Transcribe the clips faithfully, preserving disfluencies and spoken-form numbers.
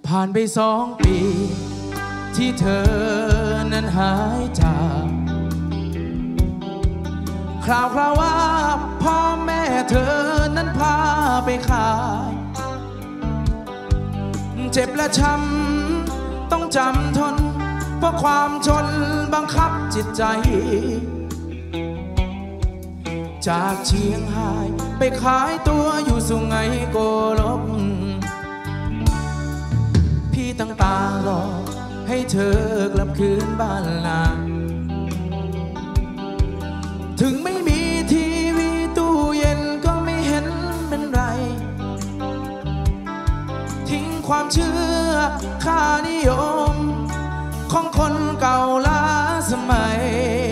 ผ่านไปสองปีที่เธอนั้นหายจากคราวคราวว่าพ่อแม่เธอนั้นพาไปขายเจ็บและช้ำต้องจำทนเพราะความจนบังคับจิตใจจากเชียงรายไปขายตัวอยู่สุไหงโกลกพี่ตั้งตารอให้เธอกลับคืนบ้านนาถึงไม่มีทีวีตู้เย็นก็ไม่เห็นเป็นไรทิ้งความเชื่อค่านิยมของคนเก่าล้าสมัย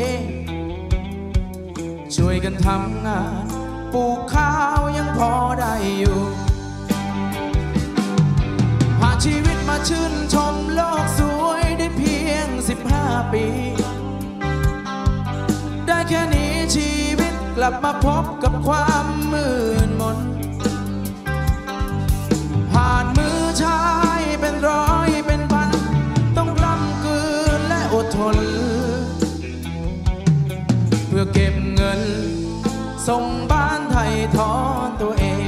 ช่วยกันทำงานปลูกข้าวยังพอได้อยู่ผ่านชีวิตมาชื่นชมโลกสวยได้เพียงสิบห้าปีได้แค่นี้ชีวิตกลับมาพบกับความมืดมนผ่านมือชายเป็นร้อยเป็นพันต้องกล้ำกลืนและอดทนเพื่อเก็บเงินส่งบ้านไถ่ถอนตัวเอง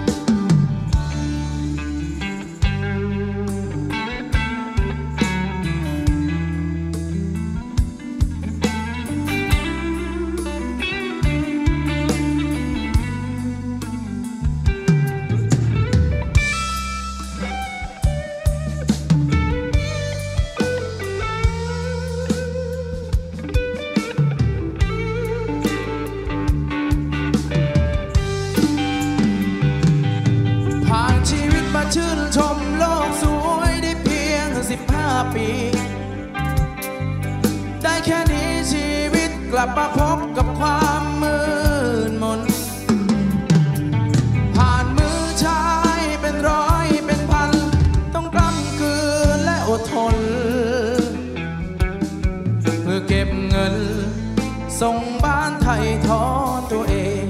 ชื่นชมโลกสวยได้เพียงสิบห้าปีได้แค่นี้ชีวิตกลับมาพบกับความมืดมนผ่านมือชายเป็นร้อยเป็นพันต้องกล้ำกลืนและอดทนเพื่อเก็บเงินส่งบ้านไถ่ถอนตัวเอง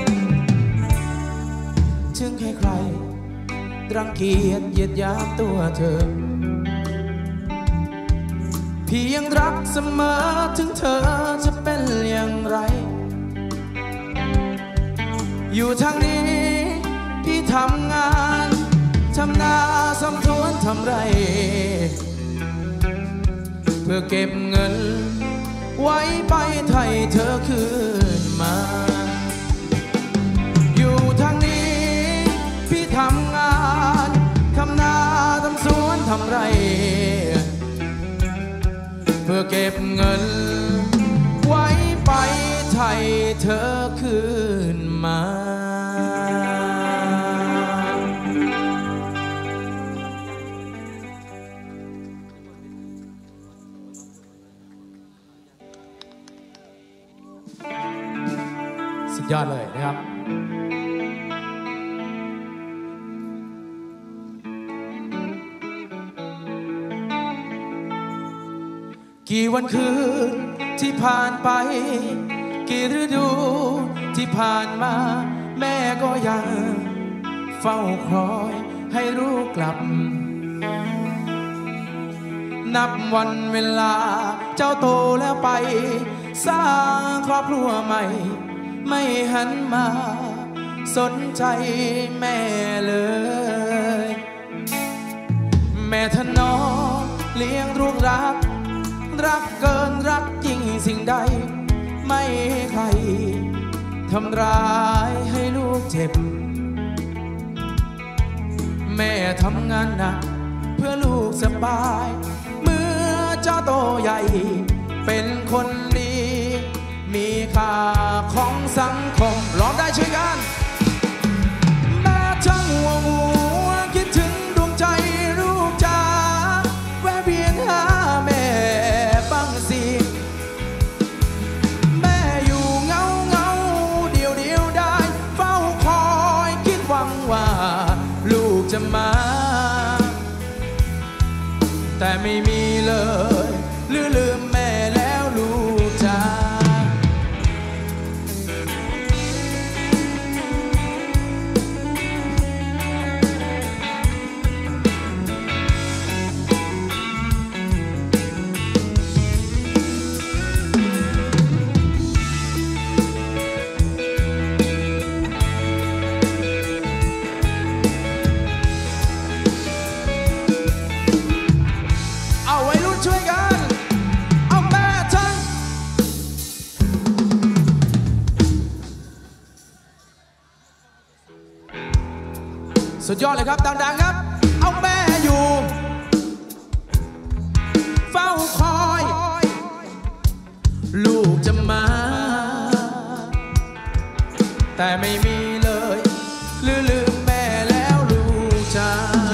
ถึงใครๆรังเกียจเหยียดหยามตัวเธอพี่ยังรักเสมอถึงเธอจะเป็นอย่างไรอยู่ทางนี้พี่ทำงานทำนาสำทวนทำไรเพื่อเก็บเงินไว้ไปไถ่เธอคืนมาอยู่ทางนี้พี่ทำงานทำนาทำสวนทำไรเพื่อเก็บเงินไว้ไปไถ่เธอคืนมาสุดยอดเลยนะครับกี่วันคืนที่ผ่านไปกี่ฤดูที่ผ่านมาแม่ก็ยังเฝ้าคอยให้ลูกกลับนับวันเวลาเจ้าโตแล้วไปสร้างครอบครัวใหม่ไม่หันมาสนใจแม่เลยแม่ถนอมเลี้ยงลูกรักรักเกินรักจริงสิ่งใดไม่ให้ใครทำร้ายให้ลูกเจ็บแม่ทำงานหนักเพื่อลูกสบายเมื่อเจ้าโตใหญ่เป็นคนดีมีค่าของสังคมร้องได้ช่วยกันแม่ช่างหัวหัวคิดถึงดวงใจลูกจ๋าแวะเวียนหาแม่บ้างสิแม่อยู่เงาเงาเดียวเดียวได้เฝ้าคอยคิดหวังว่าลูกจะมาแต่ไม่มีเลยลืมลืมแม่แล้วลูกจ๋าสุดยอดเลยครับดังๆครับเอาแม่อยู่เฝ้าคอยลูกจะมาแต่ไม่มีเลยลืมลืมแม่แล้วลูกจ้า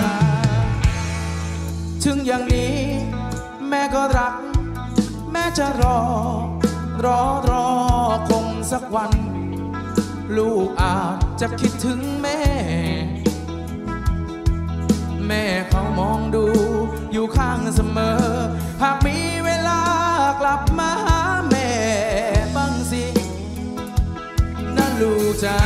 ถึงอย่างนี้แม่ก็รักแม่จะรอรอรอคงสักวันลูกอาจจะคิดถึงแม่แม่เขามองดูอยู่ข้างเสมอหากมีเวลากลับมาหาแม่บ้างสินั่นลูกจ้า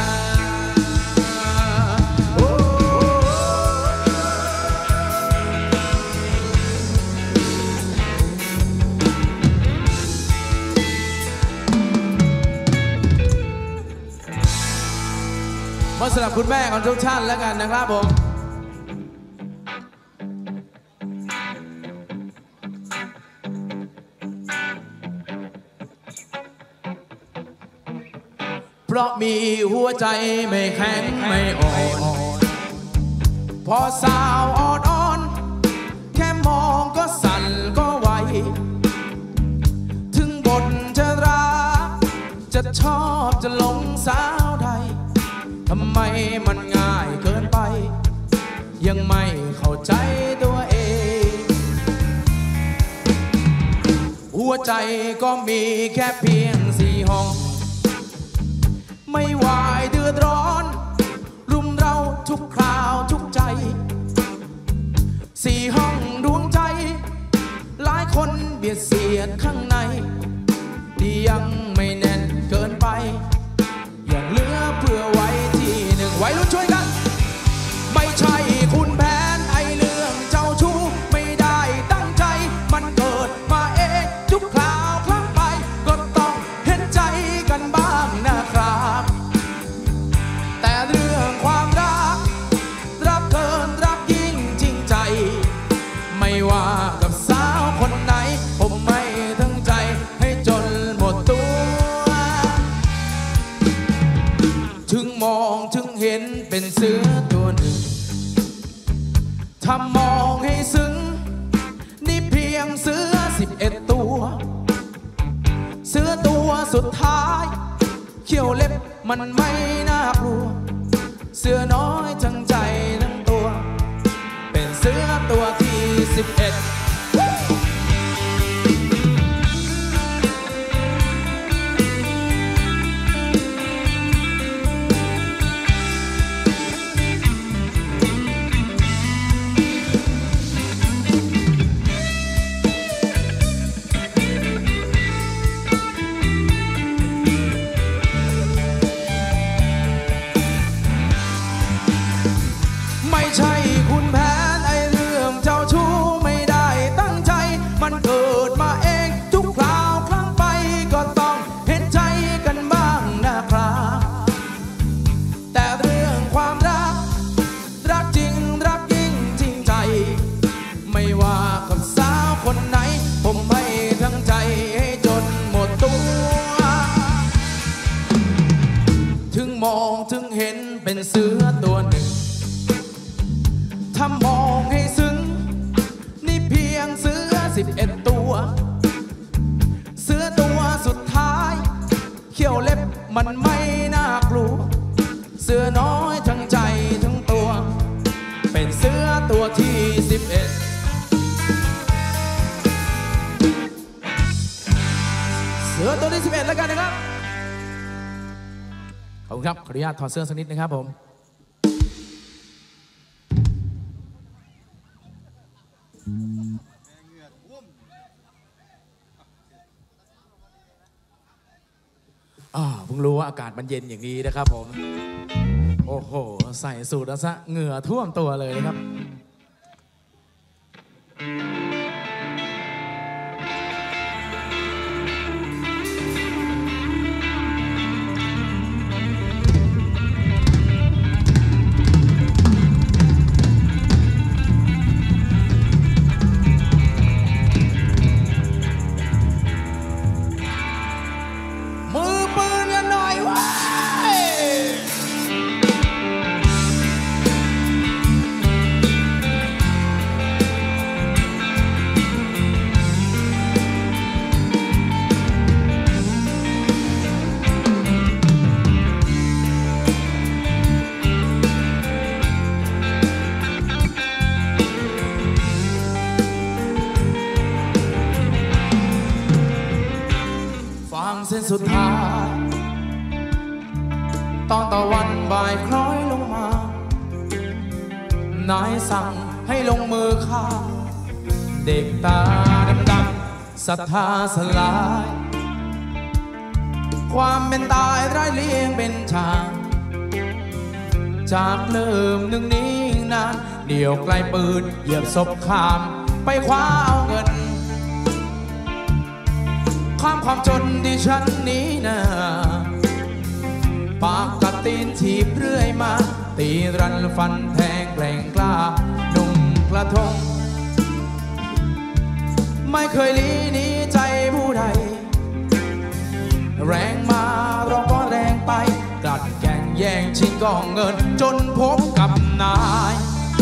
มาสำหรับคุณแม่ของทุกท่านแล้วกันนะครับผมเพราะมีหัวใจไม่แข็งไม่อ่อนพอสาวอ่อนอ่อนแค่มองก็สั่นก็ไหวถึงบทจะรักจะชอบจะหลงสาวใดทำไมมันง่ายเกินไปยังไม่เข้าใจตัวเองหัวใจก็มีแค่เพียงสี่ห้องไม่วายเดือดร้อนรุมเราทุกคราวทุกใจสี่ห้องดวงใจหลายคนเบียดเสียดข้างในที่ยังไม่แน่นเกินไปยังเหลือเพื่อไว้ที่หนึ่งไว้รุ่นช่วยกันไม่ใช่คุณแผนไอเรื่องเจ้าชู้ไม่ได้ตั้งใจมันเกิดมาเองทุกคราวครั้งไปก็ต้องเห็นใจกันบ้างนะครับแต่เรื่องความรักรักเกินรักยิ่งจริงใจไม่ว่ากับสาวคนไหนผมไม่ทั้งใจให้จนหมดตัวถึงมองถึงเห็นเป็นเสือตัวหนึ่งถ้ามองให้ซึ้งนี่เพียงเสือสิบเอ็ดตัวเสือตัวสุดท้ายเขี้ยวเล็บมันไม่น่ากลัวเสือน้อยทั้งใจทั้งตัวเป็นเสือตัวที่สิบเอ็ดไม่ใช่คุณแผนไอเรื่องเจ้าชู้ไม่ได้ตั้งใจมันเกิดมาเองทุกคราวครั้งไปก็ต้องเห็นใจกันบ้างนะครับแต่เรื่องความรักรักจริงรักยิ่งจริงใจไม่ว่ากับสาวคนไหนผมให้ทั้งใจให้จนหมดตัวถึงมองถึงเห็นเป็นเสือตัวหนึ่งถ้ามองให้ซึ้งนี่เพียงเสือสิบเอ็ดตัวเสือตัวสุดท้ายเขี้ยวเล็บมันไม่น่ากลัวเสือน้อยทั้งใจทั้งตัวเป็นเสือตัวที่สิบเอ็ดเสือตัวที่สิบเอ็ดแล้วกันนะครับขอบคุณครับขออนุญาตถอดเสื้อสักนิดนะครับผมอ่าเพิ่งรู้ว่าอากาศมันเย็นอย่างนี้นะครับผมโอ้โหใส่สูทแล้วซะเหงื่อท่วมตัวเลยนะครับตอนตะวันบ่ายคล้อยลงมานายสั่งให้ลงมือฆ่าเด็กตาดำๆศรัทธาสลายความเป็นตายร้ายเลียงเป็นชาจากเริ่มหนึ่งนี้นานเดี่ยวไกลปืนเหยียบศพข้ามไปคว้าเอาเงินข้ามความจนที่ฉันนี้นาปากกัดตีนถีบเรื่อยมาตีรันฟันแทงแกล่งกล้าหนุ่มกระทงไม่เคยลี้หนีใจผู้ใดแรงมาเราก็แรงไปกัดแก่งแย่งชิงกองเงินจนพบกับนาย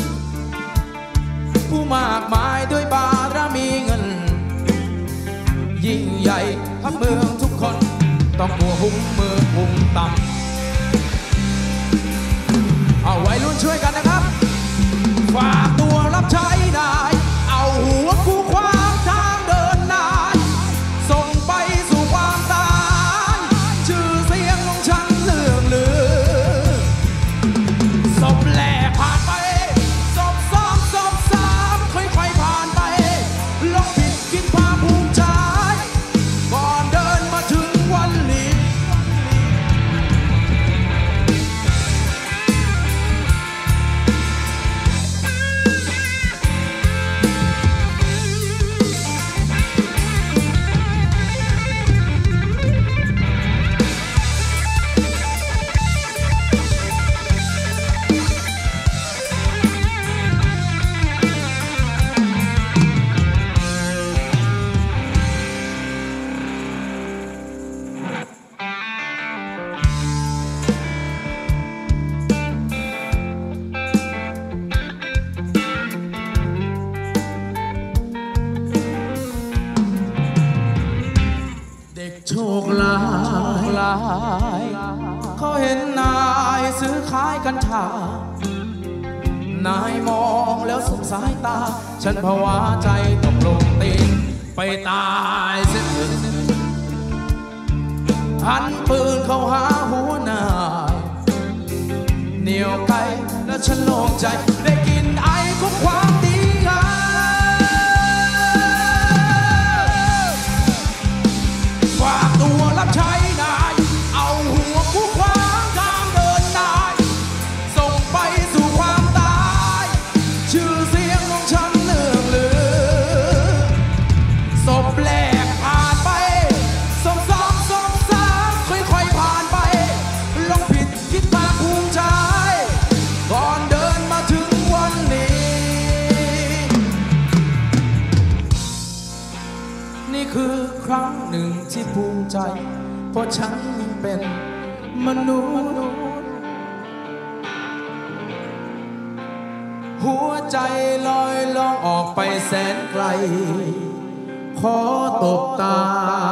ผู้มากมายด้วยบารมีเงินยิ่งใหญ่ทั้งเมืองทุกคนต้องหัวหุ้มมือหุ้มต่ำเอาไว้รุ่นช่วยกันนะครับฝากตัวรับใช้นายเอาหัวคู่ขวางทางเดินนายส่งไปสู่ความตายชื่อเสียงของฉันเลื่องลือศพแรกผ่านไปศพสองศพสามค่อยๆผ่านไปลองผิดคิดความภูมิใจก่อนเดินมาถึงวันนี้โชคลายเขาเห็นนายซื้อขายกัญชานายมองแล้วสงสายตาฉันภาวะใจตกลงตีนไปตายเสียหันปืนเข้าหาหัวนายเหนียวไกลแล้วฉันโล่งใจได้กินไอของความดีงามฝากตัวรับใช้นายเอาหัวคู่ขวางทางเดินนายส่งไปสู่ความตายชื่อเสียงของฉันเลื่องลือศพแรกผ่านไปศพสองศพสามค่อยๆผ่านไปลองผิดคิดมาภูมิใจก่อนเดินมาถึงวันนี้นี่คือครั้งหนึ่งที่ภูมิใจเพราะฉันยังเป็นมนุษย์หัวใจลอยล่องออกไปแสนไกลขอตบตา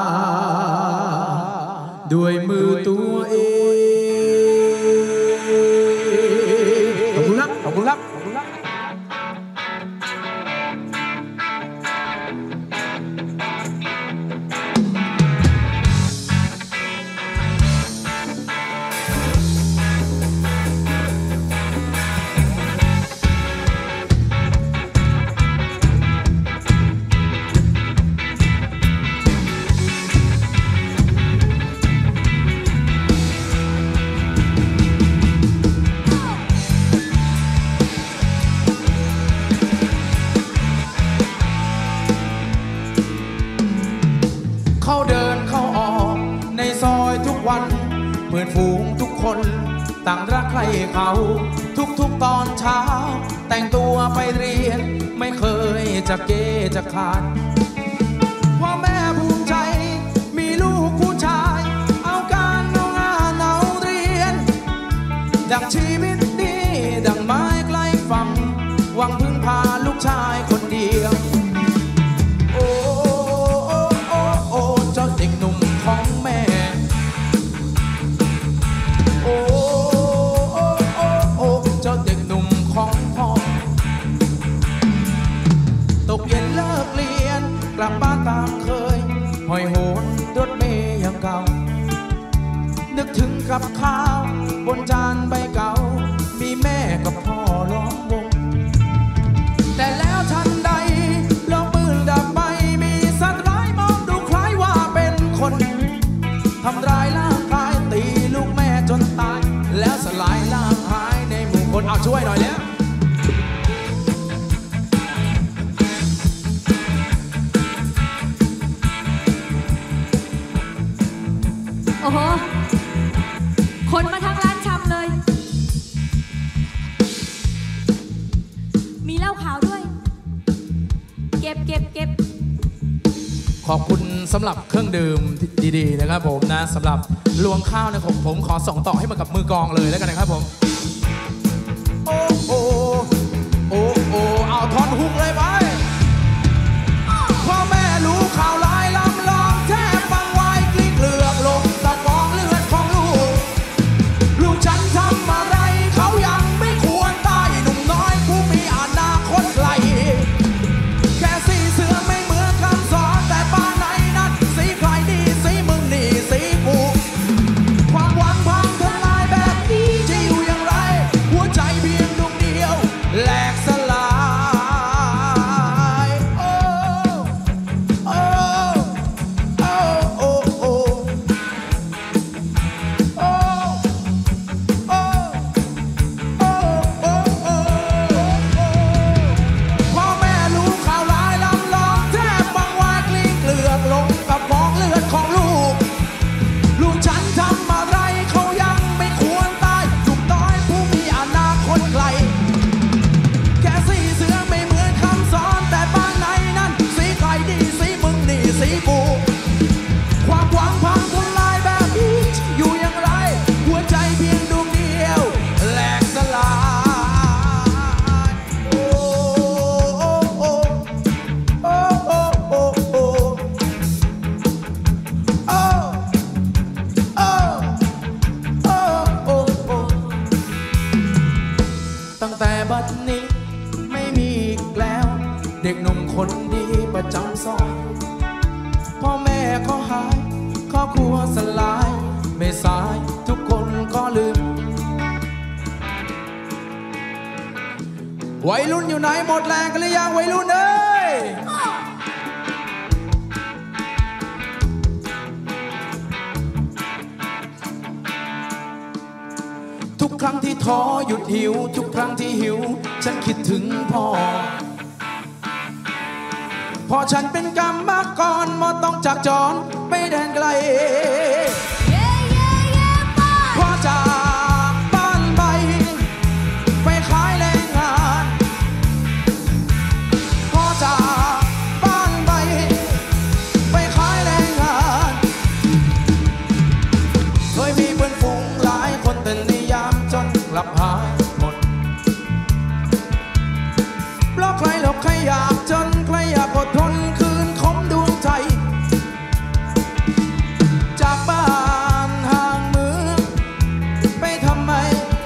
ด้วยมือตัวเองขอบคุณครับขอบคุณครับเขาเดินเข้าออกในซอยทุกวันเพื่อนฝูงทุกคนต่างรักใครเขาทุกๆตอนเช้าแต่งตัวไปเรียนไม่เคยจะเกจะขาดพ่อแม่ภูมิใจมีลูกผู้ชายเอาการเอางานเอาเรียนดังชีวิตดีดังไม้ใกล้ฝั่งหวังพึ่งพาลูกชายคนเดียวของแม่โอ้โอ้โอ้โอ้เจ้าเด็กหนุ่มของพ่อตกเย็นเลิกเรียนกลับบ้านตามเคยหอยโหนรถเมย์อย่างเก่านึกถึงกับข้าวบนจานใบเก่ามีแม่กับพ่อล้อมวงแต่แล้วทันใดลองปืนดับไปมีสัตว์ร้ายมองดูคล้ายว่าเป็นคนทำร้ายร่างกายตีลูกแม่จนตายแล้วสลายร่างหายในหมู่คนเอาช่วยหน่อยแล้วโอ้โหคนมาทั้งร้านชำเลยมีเหล้าขาวด้วยเก็บเก็บเก็บขอบคุณสำหรับเครื่องดื่มดีๆนะครับผมนะสำหรับลวงข้าวนะผมผมขอส่งต่อให้มากับมือกองเลยแล้วกันนะครับผมโอ้โอ้โอ้โอ้เอาทอนฮุกเลยไปพ่อแม่รู้ข่าวร้ายลำลองแทบฟังไว้กลิ้งเกลือกลงตะกองเลือดของลูกลูกฉันทำอะไรเขายังไม่ควรตายหนุ่มน้อยผู้มีอนาคตไกลแค่สีเสือไม่เหมือนคำสอนแต่บ้านไหนนั้นสีใครดีสีมึงนี่สีกูความหวังพังทลายแบบนี้จะอยู่อย่างไรหัวใจเพียงดวงเดียวแหลกสลายโอ้โอ้โอ้โอ้โอ้โอ้โอ้โอ้โอ้โอ้พ่อแม่รู้ข่าวร้ายลำลองแทบบังวายกลิ้งเกลือกลงกับกองเลือดของลูกลูกฉันทำอะไรเขายังไม่ควรตายลูกน้อยผู้มีอนาคตไกลแค่สีเสือไม่เหมือนคำสอนแต่บ้านไหนนั้นสีใครดีสีมึงนี่สีกูความหวังพังทลายแบบนี้อยู่อย่างไรหัวใจเพียงดวงเดียวแหลกสลายโอ้โอ้โอ้โอ้โอ้โอ้โอ้โอ้โอ้โอ้โอ้โอ้ตั้งแต่บัดนี้ไม่มีอีกแล้วเด็กหนุ่มคนดีประจำซอยพ่อแม่ก็หายครอบครัวสลายไม่สายทุกคนก็ลืมวัยรุ่นอยู่ไหนหมดแรงกันหรือยังวัยรุ่นเอ้ยทุกครั้งที่ท้อหยุดหิวทุกครั้งที่หิวฉันคิดถึงพ่อพอฉันเป็นกรรมกรมาต้องจากจรไปแดนไกลพอจากบ้านไปไปขายแรงงานพอจากบ้านไปไปขายแรงงานเคยมีเพื่อนฝูงหลายคนแต่ในยามจนกลับหายหมดเพราะใครหลอกใครอยากจนใครอยากอดทนคืนคมดวงใจจากบ้านห่างเมืองไปทำไม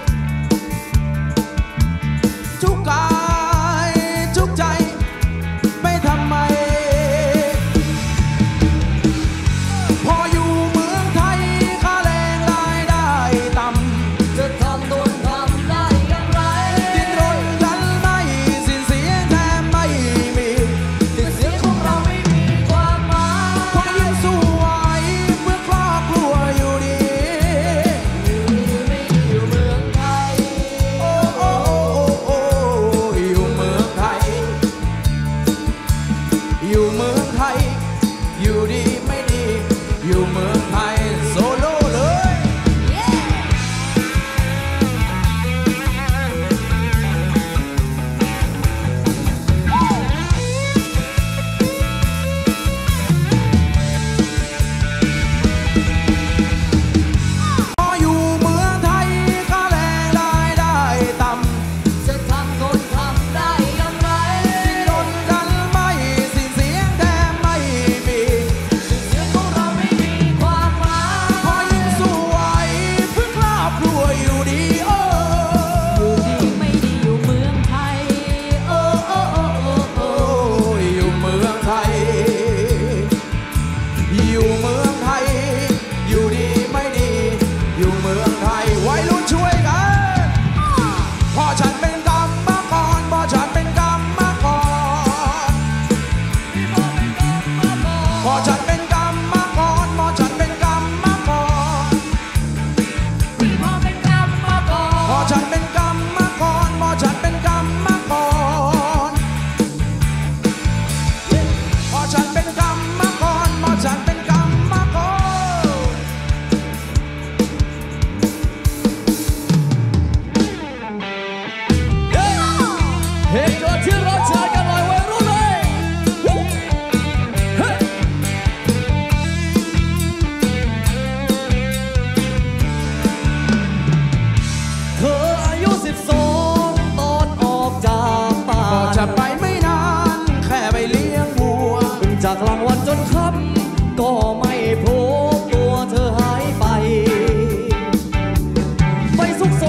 ทุกกายทุกใจไปทำไมพออยู่เมืองไทยค่าแรงรายได้ต่ำ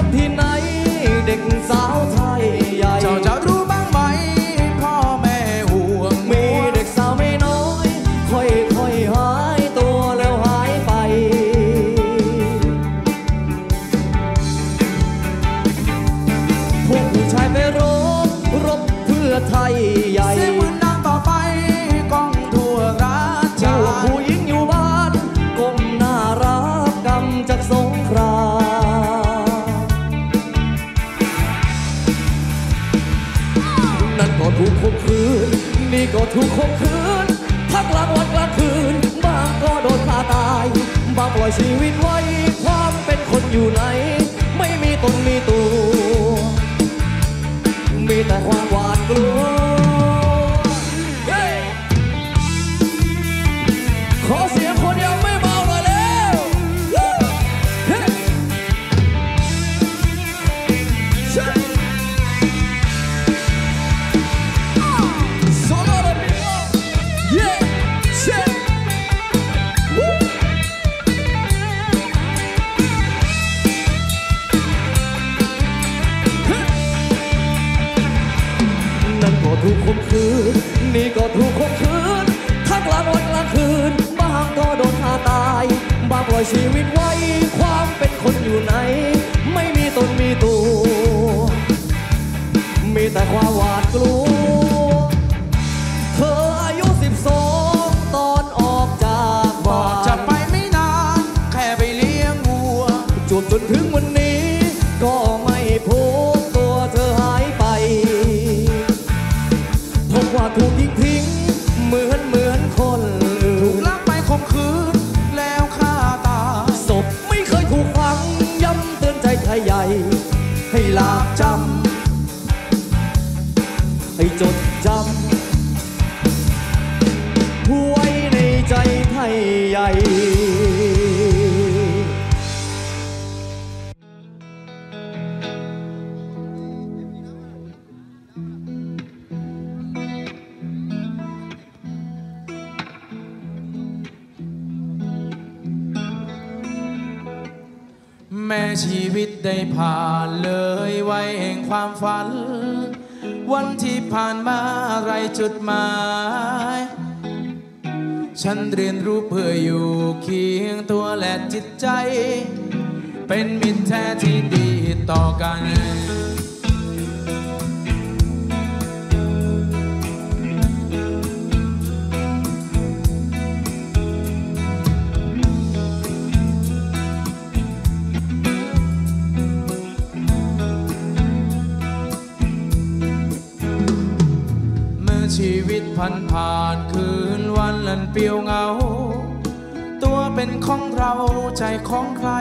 ที่ไหนเด็กสาวไทยใหญ่เจ้าจะรู้บ้างไหมพ่อแม่ห่วงมีเด็กสาวไม่น้อยค่อยๆหายตัวแล้วหายไปพวกผู้ชายไปรบรบเพื่อไทยใหญ่เสียงปืนดังต่อไปก้องทั่วราชาผู้หญิงอยู่บ้านก้มหน้ารับกรรมจากสงครามนั่นก็ถูกข่มขืนนี่ก็ถูกข่มขืนทั้งกลางวันกลางคืนบางก็โดนฆ่าตายบางปล่อยชีวิตไว้ความเป็นคนอยู่ไหนไม่มีตนมีตัวมีแต่ความหวาดกลัวขอเสียงคนยังไม่เมาหน่อยเร็วโซโล่เลยเย้เช่นั่นก็ถูกข่มขืนนี่ก็ถูกข่มขืนทั้งกลางวันกลางคืนบางก็โดนฆ่าตายบางปล่อยชีวิตไว้ความเป็นคนอยู่ไหนไม่มีตนมีตัวมีแต่ความหวาดกลัวเธออายุสิบสองตอนออกจากบ้านจะไปไม่นานแค่ไปเลี้ยงวัวจนจนถึงวันนี้ก็ไม่พบตัวเธอหายไปพบว่าถูกทิ้งทิ้งเหมือนเหมือนคนถูกลักไปข่มขืนแล้วฆ่าตายศพไม่เคยถูกฝังย้ำเตือนใจไทยใหญ่ให้ลาจำให้จดจำไว้ในใจไทยใหญ่แม้ชีวิตได้ผ่านเลยไว้แห่งความฝันวันที่ผ่านมาไรจุดหมายฉันเรียนรู้เพื่ออยู่เคียงตัวและจิตใจเป็นมิตรแท้ที่ดีต่อกันชีวิตพันผ่านคืนวันลันเปลี่ยวเงาตัวเป็นของเราใจของใคร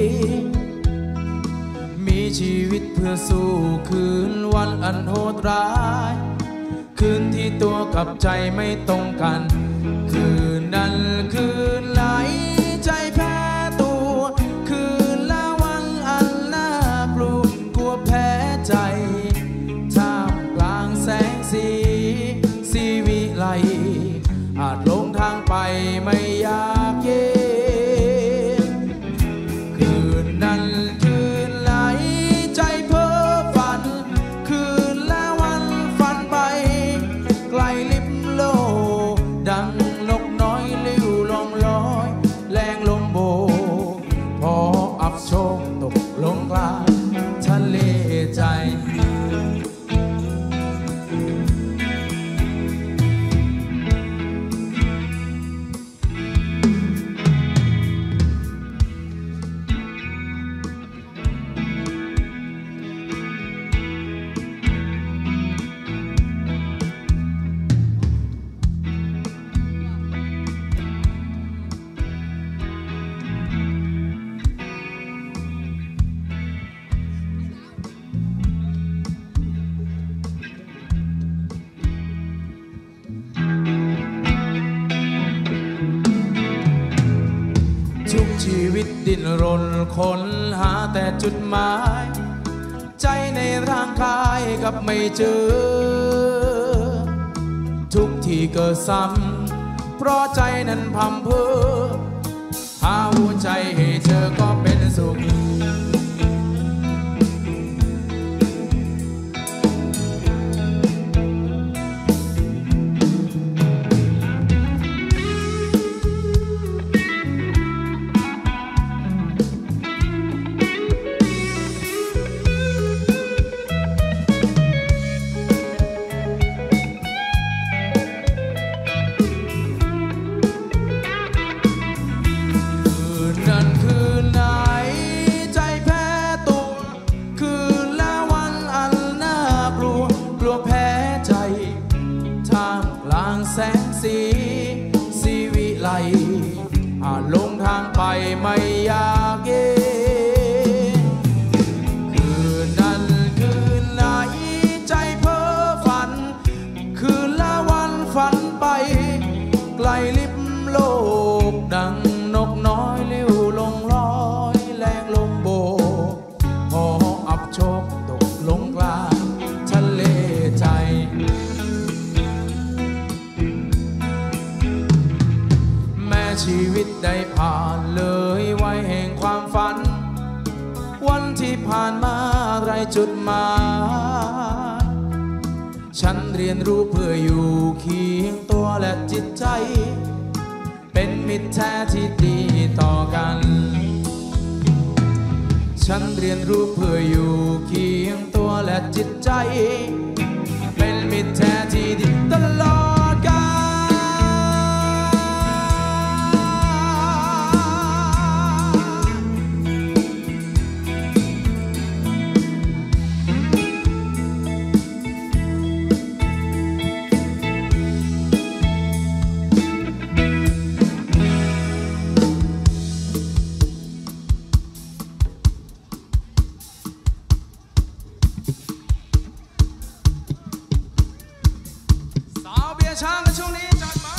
มีชีวิตเพื่อสู้คืนวันอันโหดร้ายคืนที่ตัวกับใจไม่ตรงกันคืนนั้นคืนไหลใจแพ้ตัวคืนละวันอันน่ากลัวกลัวแพ้ใจท่ามกลางแสงสีอาจหลงทางไปไม่อยากเย็นคืนนั้นคืนไหลใจเพ้อฝันคืนและวันฝันไปไกลลิบโลดังนกน้อยลิ้วลองลอยแรงลมโบพออับโชคตกลงกลางทะเลใจ ชีวิตดิ้นรนค้นหาแต่จุดหมายใจในร่างกายกับไม่เจอทุกที่เกิดซ้ำเพราะใจนั้นพำเพ้อหาหัวใจให้เธอก็เป็นสุขสีสีวิไลอาจลงทางไปไม่อยากเย็นคืนนั้นคืนไหนใจเพ้อฝันคืนละวันฝันไปไกลลิบโลกดังนกน้อยเลี้ยวลงลอยแรงลมโบกพออับโชคตกลงกลางทะเลใจแม้ชีวิตได้ผ่านเลยไว้แห่งความฝันวันที่ผ่านมาไรจุดหมายฉันเรียนรู้เพื่ออยู่เคียงตัวและจิตใจเป็นมิตรแท้ที่ดีต่อกันฉันเรียนรู้เพื่ออยู่เคียงตัวและจิตใจเป็นมิตรแท้ที่ดีตลอดกาลช้างในช่วงนี้จัดไป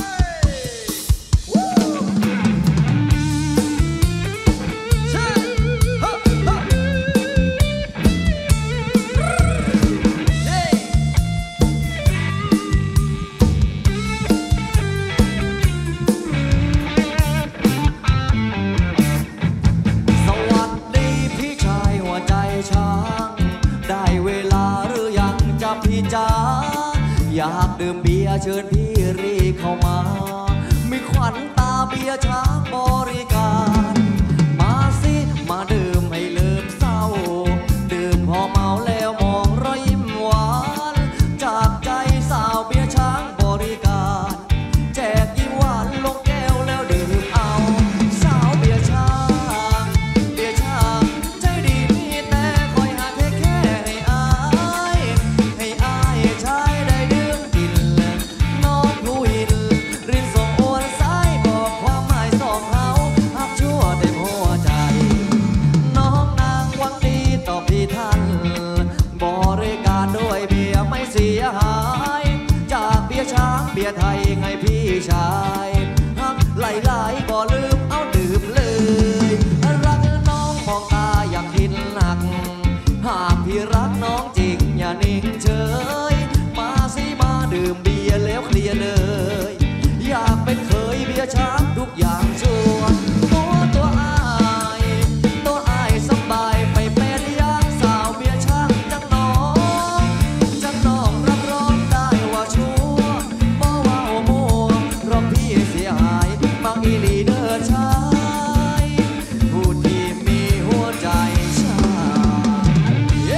สวัสดีพี่ชายหัวใจช้างได้เวลาหรือยังจะพี่จ๋าอยากดื่มเบียร์เชิญพี่รีเข้ามามีขวัญตาเบียร์ช้างบริการมาสิมาดื่มให้ลืมเศร้าดื่มพอเมาแล้วมองรอยยิ้มหวานจากใจสาวเบียร์ช้างบริการแจกยิ้มหวานลงแก้วแล้วดื่มเอาสาวเบียร์ช้างเบียร์ช้างใจดีมีแต่คอยหาเทคแค่ให้อายให้อายชายได้ดื่มกินน้องผู้หินรินส่งอวนสายบอกความหมายสองเฮาหักชั่วเต็มหัวใจน้องนางหวังดีต่อพี่ท่านบริการด้วยเบียร์ไม่เสียหายจากเบียร์ช้างเบียร์ไทยไงพี่ชายหักไหลไหลบ่ลืมเอาดื่มเลยรักน้องมองตาอยากคิดหนักหากพี่รักน้องจริงอย่านิ่งเฉยมาสิมาดื่มเบียร์แล้วเคลียร์เลยอยากเป็นเคยเบียร์ช้างทุกอย่างชัวร์ตัวตัวอายตัวอายสบายไปเป็นอย่างสาวเบียร์ช้างจังน้องจังน้องรับรองได้ว่าชัวร์บ่ว่าโอ้โหเพราะพี่เสียหายมากอีหลีเด้อชายผู้ที่มีหัวใจชาย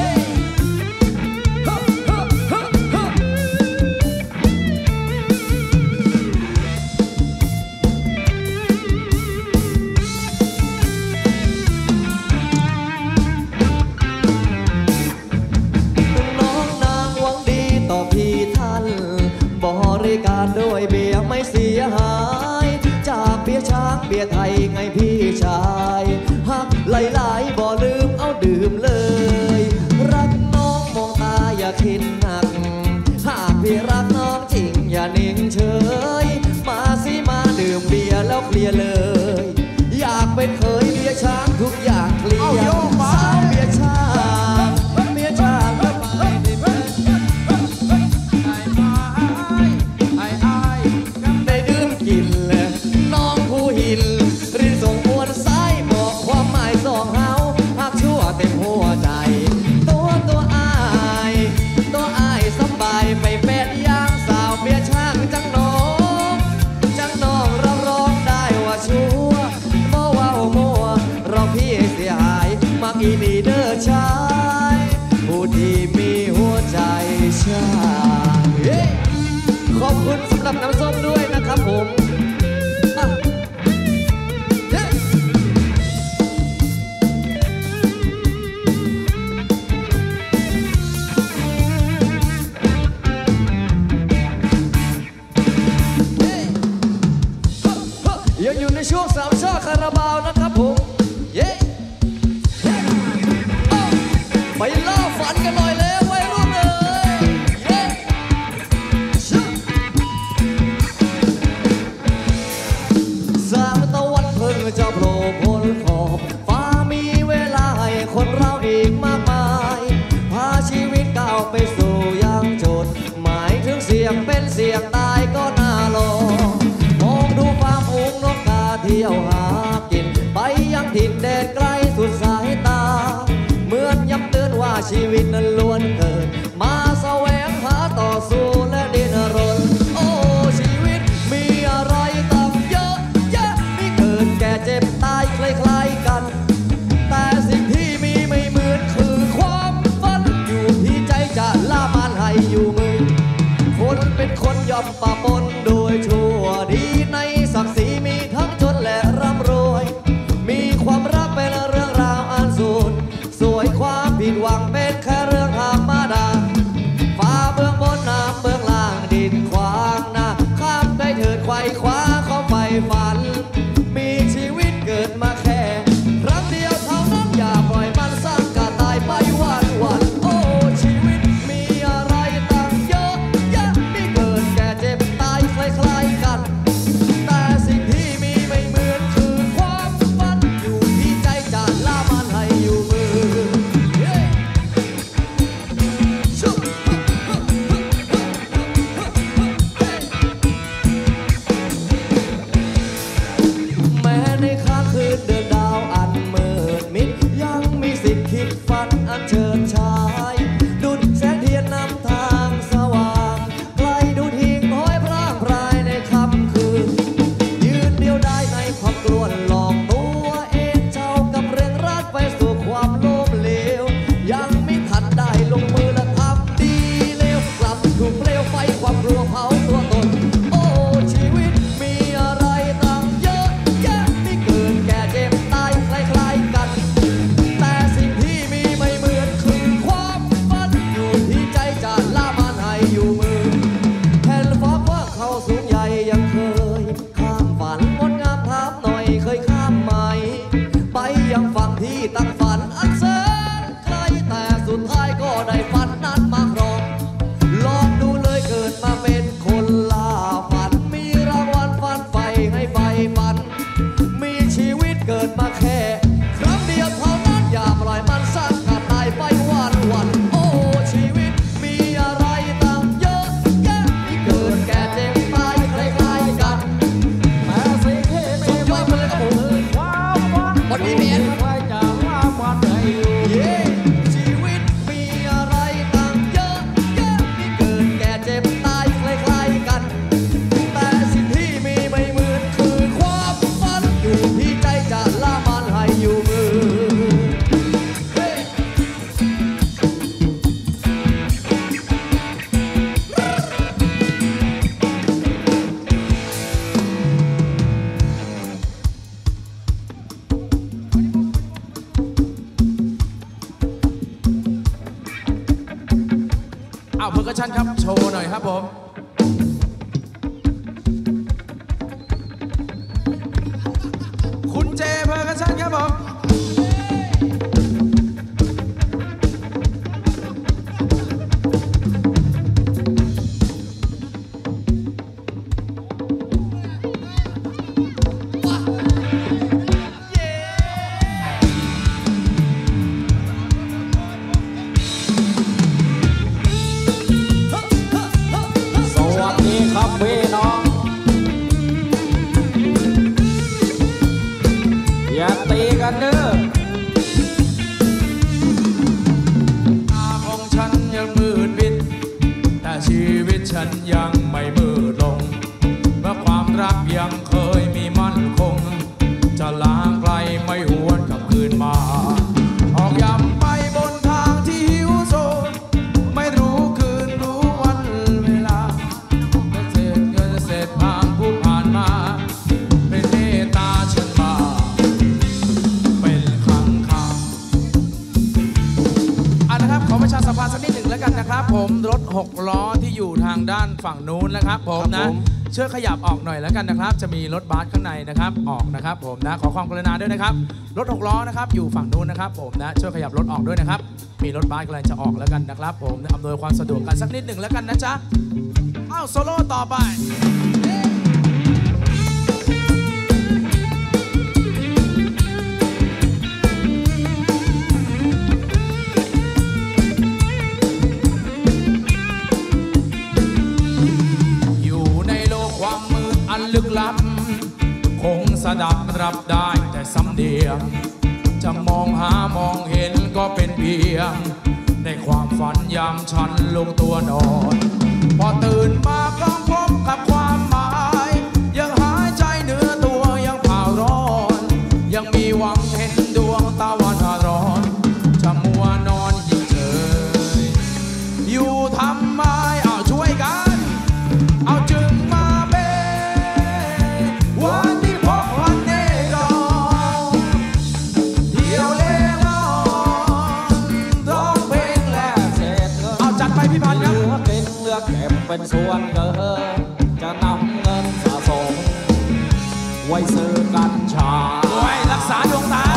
น้องนางหวังดีต่อพี่ท่านบริการด้วยเบียร์ไม่เสียหายจากเบียร์ช้างเบียร์ไทยไงพี่ชายหักไหลไหลบ่ลืมเอาดื่มเลยรักน้องมองตาอย่าคิดหนักหากพี่รักน้องจริงอย่านิ่งเฉยมาสิมาดื่มเบียร์แล้วเคลียร์เลยอยากเป็นเคยเบียร์ช้างทุกอย่างเคลียร์สาวเบียร์ช้างเบียร์ช้างก็ไปได้ดื่มกินเลยน้องผู้หินรินส่งอวนสายบอกความหมายสองเฮาหักชั่วเต็มหัวใจตัวตัวอายตัวอายสบายไปเป็นอย่างสาวเบียร์ช้างจังน้องจังน้องรับรองได้ว่าชัวร์บ่ว่าโอ้มัวเราพี่เสียหายมักอีนี่เด้อชายผู้ที่มีหัวใจชายขอบคุณสำหรับน้ำส้มด้วยนะครับผมอ่ะเย้ เย้ล่าฝันกันหน่อยแล้ววัยรุ่นเลยเย้แสงตะวันเพิ่งจะโผล่พ้นขอบฟ้ามีเวลาให้คนเราอีกมากมายพาชีวิตก้าวไปสู่ยังจุดหมายถึงเสี่ยงเป็นเสี่ยงตายก็น่ารอมองดูฟาร์มฝูงนกกาเที่ยวหากินไปยังถิ่นแดนไกลสุดสายตาเหมือนย้ำเตือนว่าชีวิตนั้นล้วนเกิดมาแสวงหาต่อสู้และดิ้นรนโอ้ชีวิตมีอะไรตั้งเยอะแยะไม่เกิดแก่เจ็บตายคล้ายๆกันแต่สิ่งที่มีไม่เหมือนคือความฝันอยู่ที่ใจจะล่ามันให้อยู่มือคนเป็นคนยอมปะปนโดยชั่วดีในศักดิ์ศรีมีทั้งจนและร่ำรวยมีความรักเป็นเรื่องราวอันสูญสวยความผิดหวังเป็นแค่เรื่องธรรมดาฟ้าเบื้องบนน้ำเบื้องล่างดินขวางหน้าข้ามได้เถิดไขว่คว้าเข้าไปฝันมีชีวิตเกิดมาแค่ครั้งเดียวเท่านั้นอย่าปล่อยมันสร้างกาตายไปวันวันโอ้ชีวิตมีอะไรตั้งเยอะแยะไม่เกิดแก่เจ็บตายคล้ายๆกันแต่สิ่งที่มีไม่เหมือนคือความฝันอยู่ที่ใจจะล่ามันให้อยู่มือแม้ในค่ำคืนเดือนดาวอันมืดมิดยังมีสิทธิ์คิดฝันอันเชิญชายดุจแสงเทียนนำทางสว่างไกลดูทิ้งห้อยพร่างพรายในค่ำคืนยืนเดียวได้ในความกลัวหลอกตัวเองเจ้ากับเร่งรัดไปสู่ความโลภเลวยังไม่ทันได้ลงมือและทำดีเลวกลับถูกเปลวไฟความกลัวเผาตัวตนโอ้ชีวิตมีอะไรตั้งเยอะแยะไม่เกิดแก่เจ็บตายคล้ายๆกันแต่สิ่งที่มีไม่เหมือนคือความฝันอยู่ที่ใจจะล่ามันให้อยู่มือแผ่นฟ้ากว้างเขาสูงใหญ่ยังเคยข้ามฝันงดงามถามหน่อยเคยข้ามไหมไปยังฝั่งที่ตั้งฝันอันแสนไกลแต่สุดท้ายก็ได้ฝันนั้นมาครองลองดูเลยเกิดมาเป็นคนล่าฝันมีรางวัลฝันไฟให้ไฟฝันมีชีวิตเกิดมาแค่ครั้งเดียวเท่านั้นอย่าปล่อยมันสั้นขาดตายไปวันวันโอ้ชีวิตมีอะไรตั้งเยอะแยะที่เกิดแก่เจ็บตายคล้ายๆกันแต่สิ่งที่มีสุดยอดไปเลยครับผมวันนี้เมียนเย้ชีวิตมีอะไรตั้งเยอะแยะที่เกิดแก่เจ็บตายคล้ายๆกันแต่สิ่งที่มีไม่เหมือนคือความฝันอยู่ที่ใจจะล่ามันให้อยู่มือเฮ้เอาเพอร์คัชชั่นครับโชว์หน่อยครับผมคุณเจเพอร์คัชชั่นครับผมสวัสดีครับพี่น้องอย่าตีกันเด้อตาของฉันยังมืดมิดแต่ชีวิตฉันยังไม่มืดลงเมื่อความรักยังเคยมีมั่นคงจะลางไกลไม่หวนกลับคืนมาออกย้ำไปบนทางที่หิวโซไม่รู้คืนรู้วันเวลาเศษเงินเศษทางผู้ผ่านมาเป็นเมตตาฉันมาเป็นครั้งคราวอ่ะนะครับขอประชาสัมพันธ์สักนิดหนึ่งแล้วกันนะครับผมรถหกล้อที่อยู่ทางด้านฝั่งนู้นนะครับผมนะช่วยขยับออกหน่อยแล้วกันนะครับจะมีรถบัสข้างในนะครับออกนะครับผมนะขอความกรุณาด้วยนะครับรถหกล้อนะครับอยู่ฝั่งนู้นนะครับผมนะช่วยขยับรถออกด้วยนะครับมีรถบัสกำลังจะออกแล้วกันนะครับผมอำนวยความสะดวกกันสักนิดหนึ่งแล้วกันนะจ๊ะอ้าวโซโล่ต่อไปลึกล้ำคงสดับรับได้แต่สำเดียงจะมองหามองเห็นก็เป็นเพียงในความฝันยามฉันลงตัวนอนพอตื่นมาก็พบกับความหมายยังหายใจเหนือตัวยังเผาร้อนยังมีหวังเห็นดวงตะวันร้อนจะมัวนอนยิ่งเฉยอยู่ทำไมเอาช่วยกันเอาจึงเป็นส่วนเกินจะนำเงินสะสมไว้ซื้อกัญชาไว้รักษาดวงตา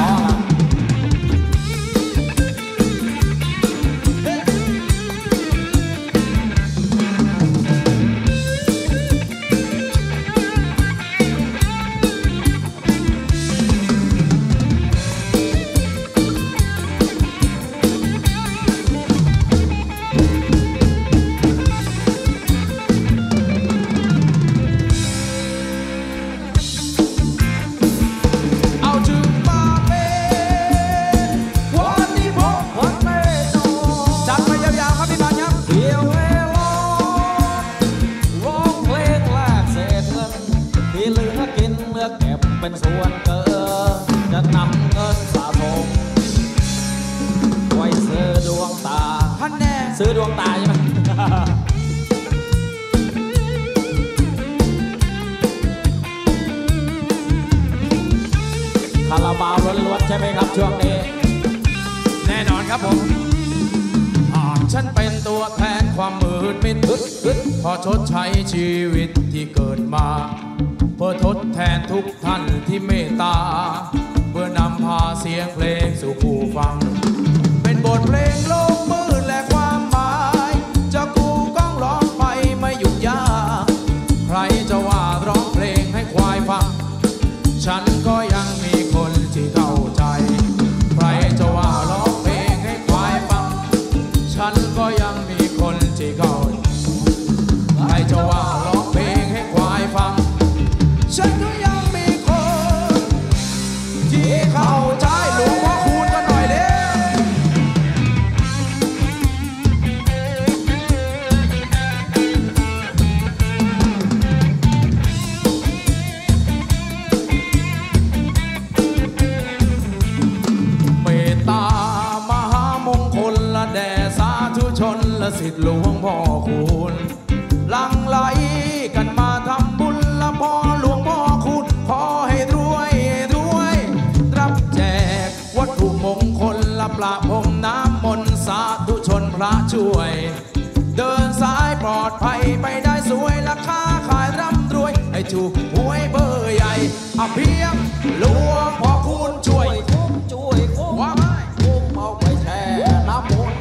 เป็นส่วนเกินจะนำเงินสะสมไว้ซื้อดวงตาพันแน่ซื้อดวงตาใช่ไหมคาราบาวล้วนๆใช่ไหมครับช่วงนี้แน่นอนครับผมฉันเป็นตัวแทนความมืดมิดพอชดใช้ชีวิตที่เกิดมาเพื่อทดแทนทุกท่านที่เมตตาเพื่อนำพาเสียงเพลงสู่ผู้ฟังเป็นบทเพลงโลกมืดและความหมายจะกูก้องร้องไปไม่หยุดยั้งใครจะว่าร้องเพลงให้ควายฟังฉันก็ยังมีคนที่เข้าใจใครจะว่าร้องเพลงให้ควายฟังฉันก็ยังมีคนที่เข้าใครจะว่าร้องเพลงให้ควายฟังฉันก็ยังมีคนที่เข้าใจหลวงพ่อคูณกันหน่อยเด้เมตตามหามงคลละแด่สาธุชนละสิทธิหลวงพ่อคูณหลั่งไหลกันมาทำบุญละพ่อหลวงพ่อคูณขอให้รวยรวยรับแจกวัตถุมงคลละประพรมน้ำมนต์สาธุชนพระช่วยเดินสายปลอดภัยไปได้สวยราคาขายร่ำรวยให้ถูกหวยเบอร์ใหญ่เอาเพียงหลวงพ่อคูณช่วยคุ้มช่วยคุ้มว่าไม่คุ้มเอาไปแช่น้ำมนต์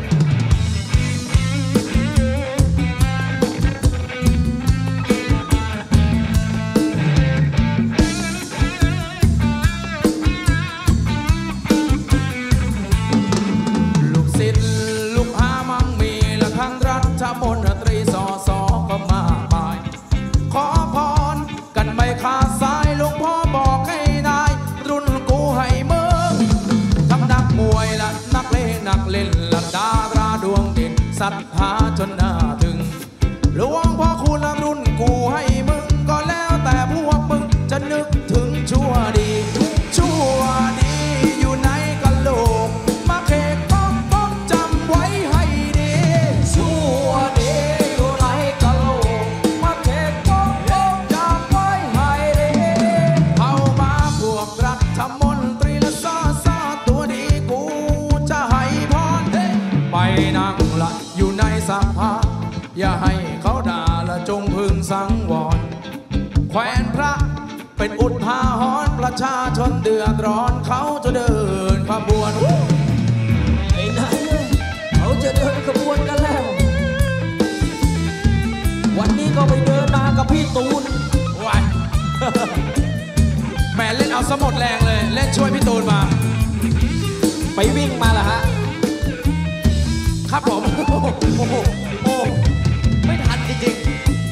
มนตรีสอสอก็มากมายขอพรกันไม่ขาดสายหลวงพ่อบอกให้นายรุ่นกูให้เมืองทั้งนักมวยและนักเล่นนักเล่นและดาราดวงเด่นศรัทธาจนน่าถึงหลวงพ่อคุณละรุ่นกูให้มึงก็แล้วแต่พวกมึงจะนึกถึงชั่วดีชั่วดีอยู่ในกะโหลกมาเขกก้องก้องจำไว้ให้ดีชั่วดีอยู่ในกะโหลกมาเขกก้องก้องจำไว้ให้ดีเข้ามาพวกรัฐมนตรีและซอซอตัวดีกูจะให้พรไปนั่งละอยู่ในสภาอย่าให้เขาด่าและจงพึงสังวรเป็นอุทาหรณ์ประชาชนเดือดร้อนเขาจะเดินขบวนไอ้นายเขาจะเดินขบวนกันแล้ววันนี้ก็ไปเดินมากับพี่ตูนวันแม่เล่นเอาสมดแรงเลยเล่นช่วยพี่ตูนมาไปวิ่งมาเหรอฮะครับผมโอ้โหโอ้ไม่ทันจริง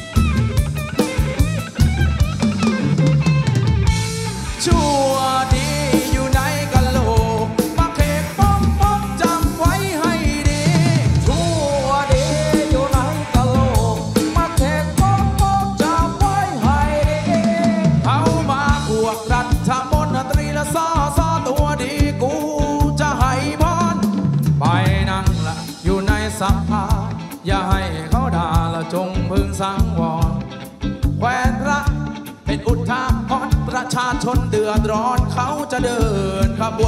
ๆชั่วดีอยู่ในกะโหลกมาเขกป้องป้องจำไว้ให้ดีชั่วดีอยู่ในกะโหลกมาเขกป้องป้องจำไว้ให้ดีเขามาพวกรัฐมนตรีและซ้อซ้อตัวดีกูจะให้พรไปนั่งละอยู่ในสภาอย่าให้เขาด่าละจงพึงสังวรแควนพระเป็นอุทาหรณ์ประชาชนเดือดร้อนเขาจะเดินขบวน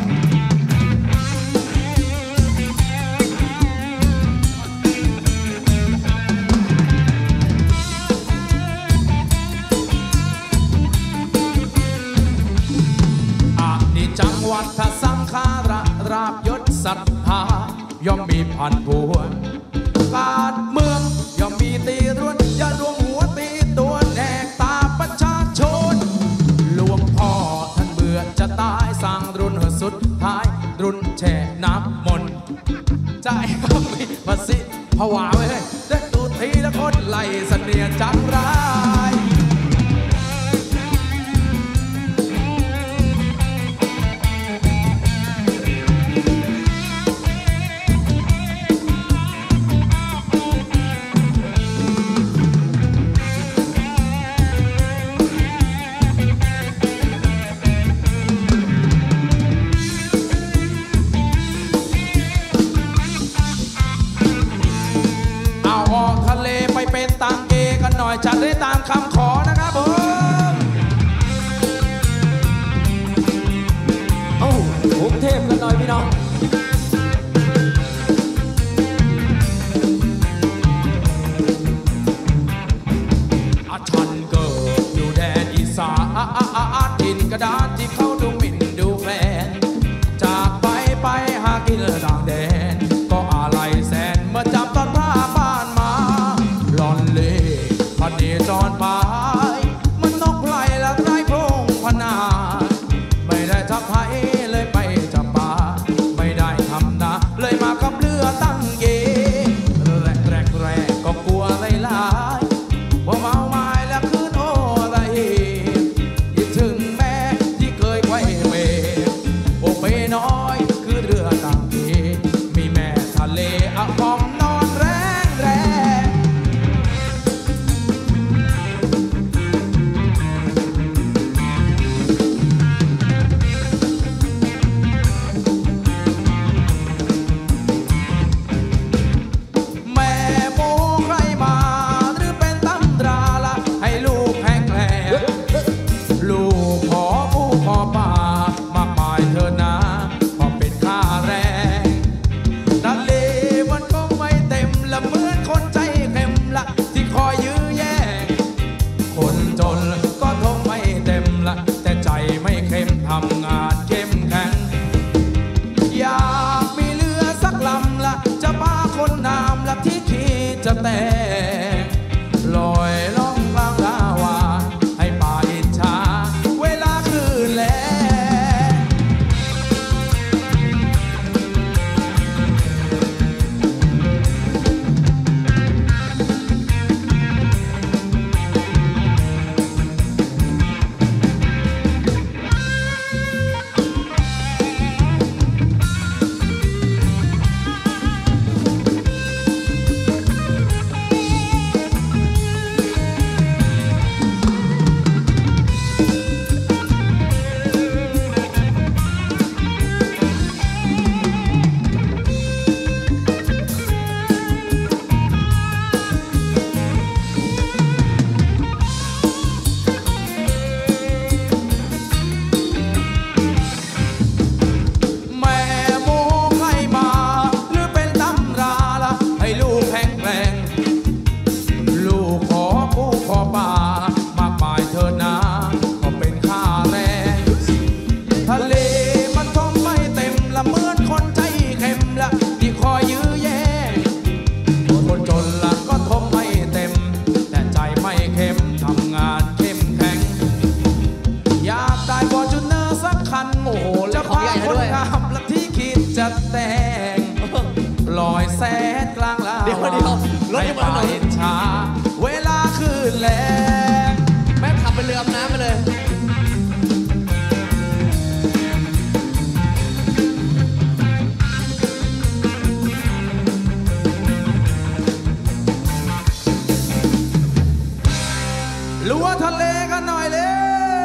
อานิจังวัฏสังขาระราบยศศรัทธาย่อมมีพันพวนการเมืองย่อมมีตีรวนอย่ารวมหัวตีตัวแหกตาประชาชนหลวงพ่อท่านเบื่อจะตายสร้างรุ่นสุดท้ายรุ่นแช่น้ำมนต์ใจก็มีภาษีผวาไว้เลยเด็กตูทีละคนไล่เสนียดจังไรตังเกกันหน่อยจัดได้ตามคำขอนะครับผมโอ้กรุงเทพกันหน่อยพี่น้องอาชันเกิดอยู่แดนอีสานกินกระดานที่เขาดูหมิ่นดูแคลนจากไปไปหากินต่างแดนก็อะไรแสนเมื่อจับตอนพระบ้านมาพันเนจรพายมันนกไพรและไร้โพรงพนาไม่ได้จับไผ่เลยไปจับปลาไม่ได้ทำนาเลยมากับเรือตั้งเกแรกแรกแรกก็กลัวไล่ลายว่าเมาไม้และคืนโอไรคิดถึงแม่ที่เคยไขว้เปโอเปน้อยคือเรือตั้งเกมีแม่ทะเลอะพอมนอนแรงแรงทำงานเข้มแข็งอยากมีเรือสักลำละจะพาคนน้ำละที่ขี่จะแตกลอยล่องกลางลาวาให้ป่าอิจฉาเวลาคลื่นแรงแสนกลางลาวเดี๋ยวเดี๋ยวรถให้ยังมามาหน่อยเห็นชาเวลาคืนแลงแม่ขับไปเรือน้ำไปเลยรั้วทะเลกันหน่อยเร็ว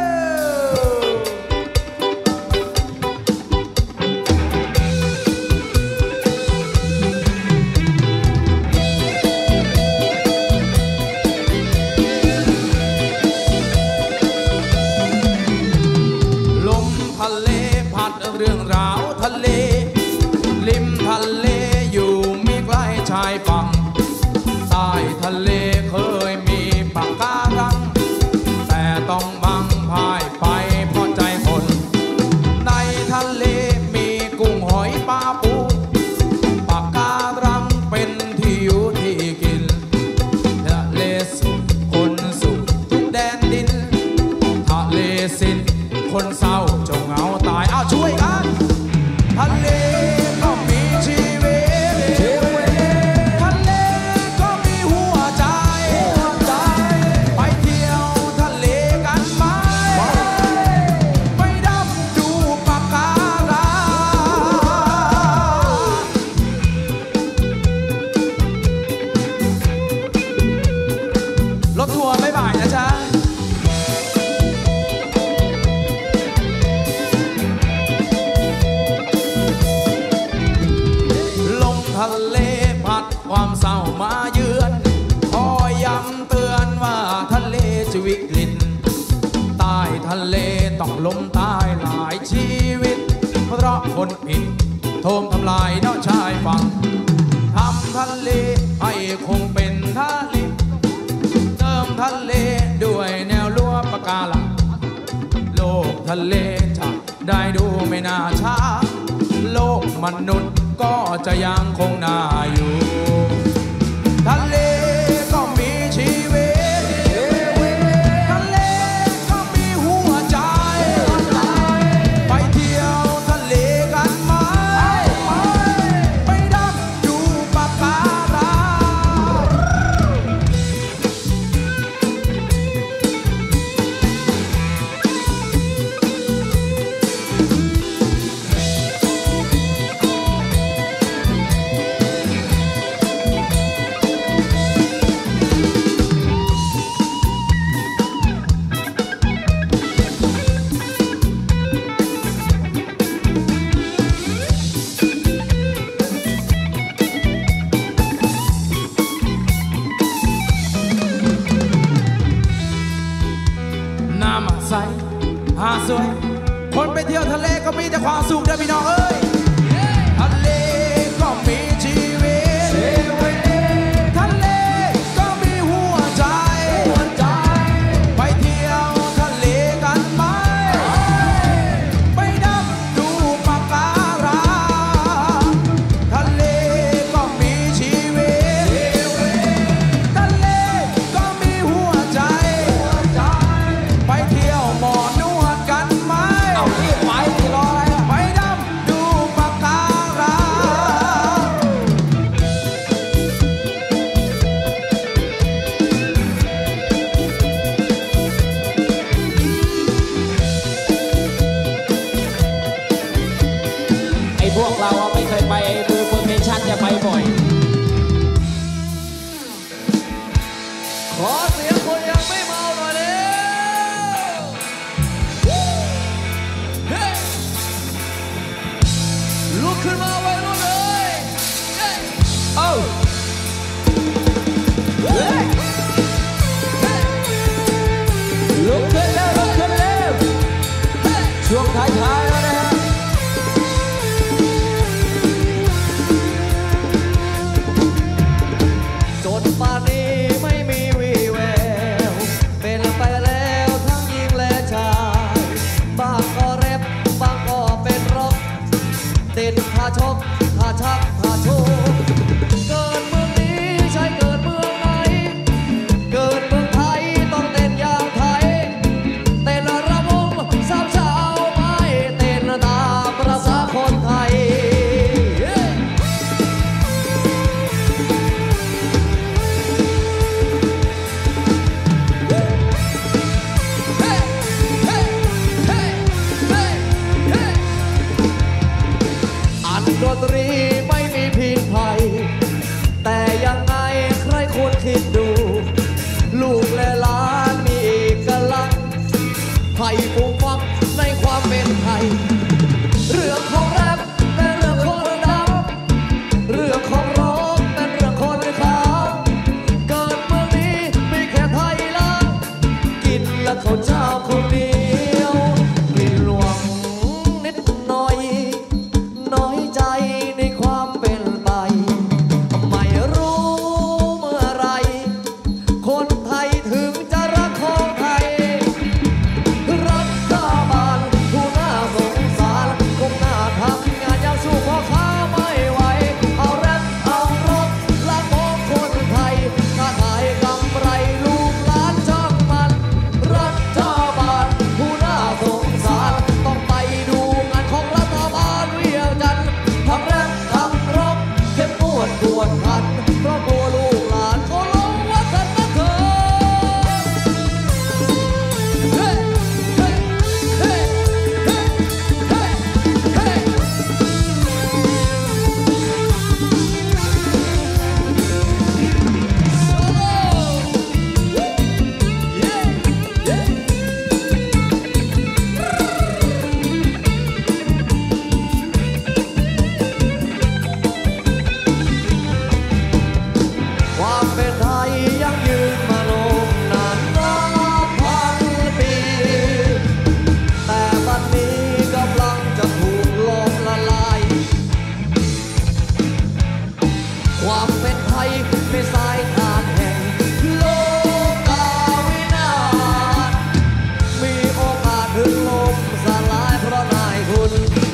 ลมทะเลพัดเรื่องราวทะเลริมทะเลอยู่ไม่ไกลชายฝั่งใต้ทะเลเคยมีปะการังแต่ต้องบังพายไปเพราะใจคนในทะเลมีกุ้งหอยปลาปูปะการังเป็นที่อยู่ที่กินทะเลสุขคนสุขทุกแดนดินทะเลสิ้นคนเศร้าจงเหงาตายเอาช่วยกันทะเลก็มีชีวิตทะเลก็มีหัวใจไปเที่ยวทะเลกันไหมไปดำดูปะการังรถทัวร์บ๊ายบายนะจ๊ะทะเลพัดความเศร้ามาเยือนคอยย้ำเตือนว่าทะเลจะวิกฤตใต้ทะเลต้องล้มตายหลายชีวิตเพราะคนผิดโทมทำลายนอกชายฝั่งทำทะเลให้คงเป็นทะเลเติมทะเลด้วยแนวรั้วปะการังโลกทะเลจะได้ดูไม่น่าช้าโลกมนุษย์ก็จะยังคงน่าอยู่ทะเลก็มีชีวิตทะเลก็มีหัวใจไปเที่ยวทะเลกันไหมไปดำดูปะการังน้ำใสหาดสวยคนไปเที่ยวทะเลก็มีแต่ความสุขเด้อพี่น้องเอ้ยทะเลก็มีชีวิตทะเลก็มีหัวใจไปเที่ยวทะเลกันไหมไปดำดูปะการังทะเลก็มีชีวิตทะเลก็มีหัวใจไปเที่ยวหมอนวดกันไหมเอารีบไปรออะไรไปดำดูความเป็นไทยในสายทานแห่งโลกาวินาศมีโอกาสถึงลมสลายเพราะนายคุณ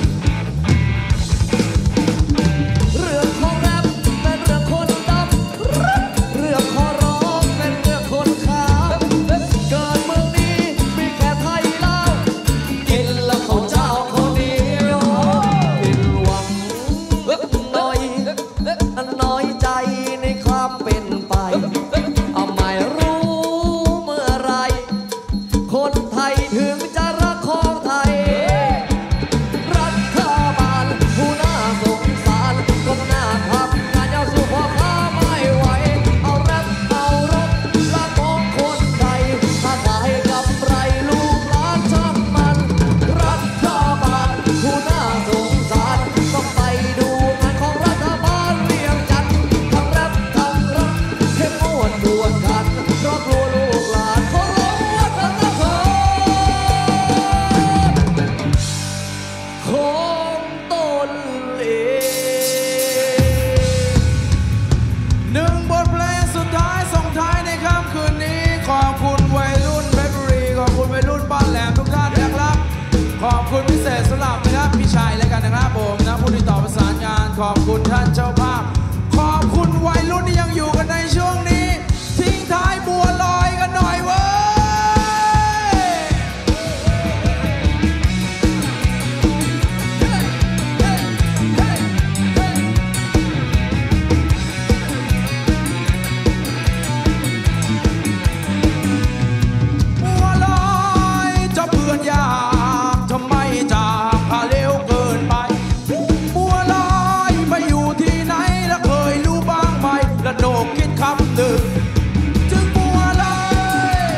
เรื่องของแรปเป็นเรื่องคนดำเรื่องขอร้องเป็นเรื่องคนขาวเกิดเมืองนี้มีแค่ไทยเล่ากินแล้วเขาเจ้าเขาเดียวผิดหวังน้อยน้อยใจในความเป็นไปเอาไม่รู้เมื่อไรคนไทยถึงจะรักของไทยรัฐบาลผู้น่าสงสารก้มหน้าทำงานยาวสู้พ่อค้าไม่ไหวเอาแรปเอารถละมองคนไทยถ้าขายกำไรลูกหลานช่างมันรัฐบาลผู้น่าสงสารต้องไปดูงานของรัฐบาลเรียงจันทร์ทั้งแรปทั้งรถเข้มงวดดวลกันเพราะกลัวลูกหลานเขาหลงวัฒนธรรมของตนเองหนึ่งบทเพลงสุดท้ายส่งท้ายในค่ำคืนนี้ขอบคุณวัยรุ่นเพชรบุรีขอบคุณวัยรุ่นบ้านแหลมทุกท่านนะครับขอบคุณพิเศษสำหรับนะครับพี่ชายและกันนะครับผมนะผู้ที่ต่อประสานงานขอบคุณท่านเจ้าภาพขอบคุณวัยรุ่นที่ยังอยู่กันในช่วงนี้ทิ้งท้ายบัวลอยกันหน่อยเว้ยบัวลอยเจ้าเพื่อนยากทำไมจากพาเร็วเกินไปบัวลอยไปอยู่ที่ไหนแล้วเคยรู้บ้างไหมและโดกคิดคำหนึ่งจึงบัวลอย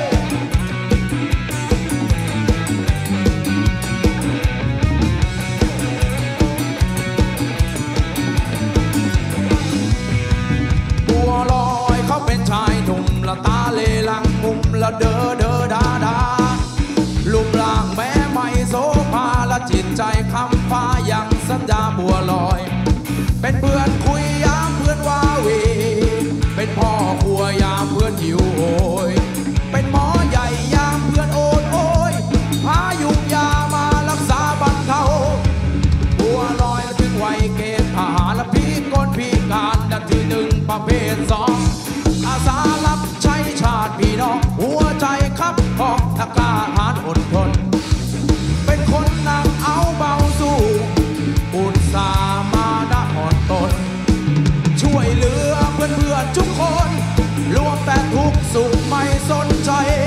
บัวลอยเขาเป็นชายหนุ่มละตาเลลังมุมละเดอเดอดาดารูปร่างแม้ไม่โสภาและจิตใจคำฟ้ายังสัญญาบัวลอย เป็นเพื่อนคุยยามเพื่อนว่าเวเป็นพ่อครัวยามเพื่อนหิวโหยเป็นหมอใหญ่ยามเพื่อนโอดโอยหายุงยามารักษาบรรเทาบัวลอยถึงวัยเกณฑ์ทหารและพิกลพิการดังที่หนึ่งประเภทสองอาสารับใช้ชาติพี่น้องหัวใจครับของตะกล้าหาญอดทนเป็นคนนั่งเอาเบาสู้อุตสาห์มานะอ่อนตนช่วยเหลือเพื่อนเพื่อนทุกคนรวมแต่ทุกสุขไม่สนใจ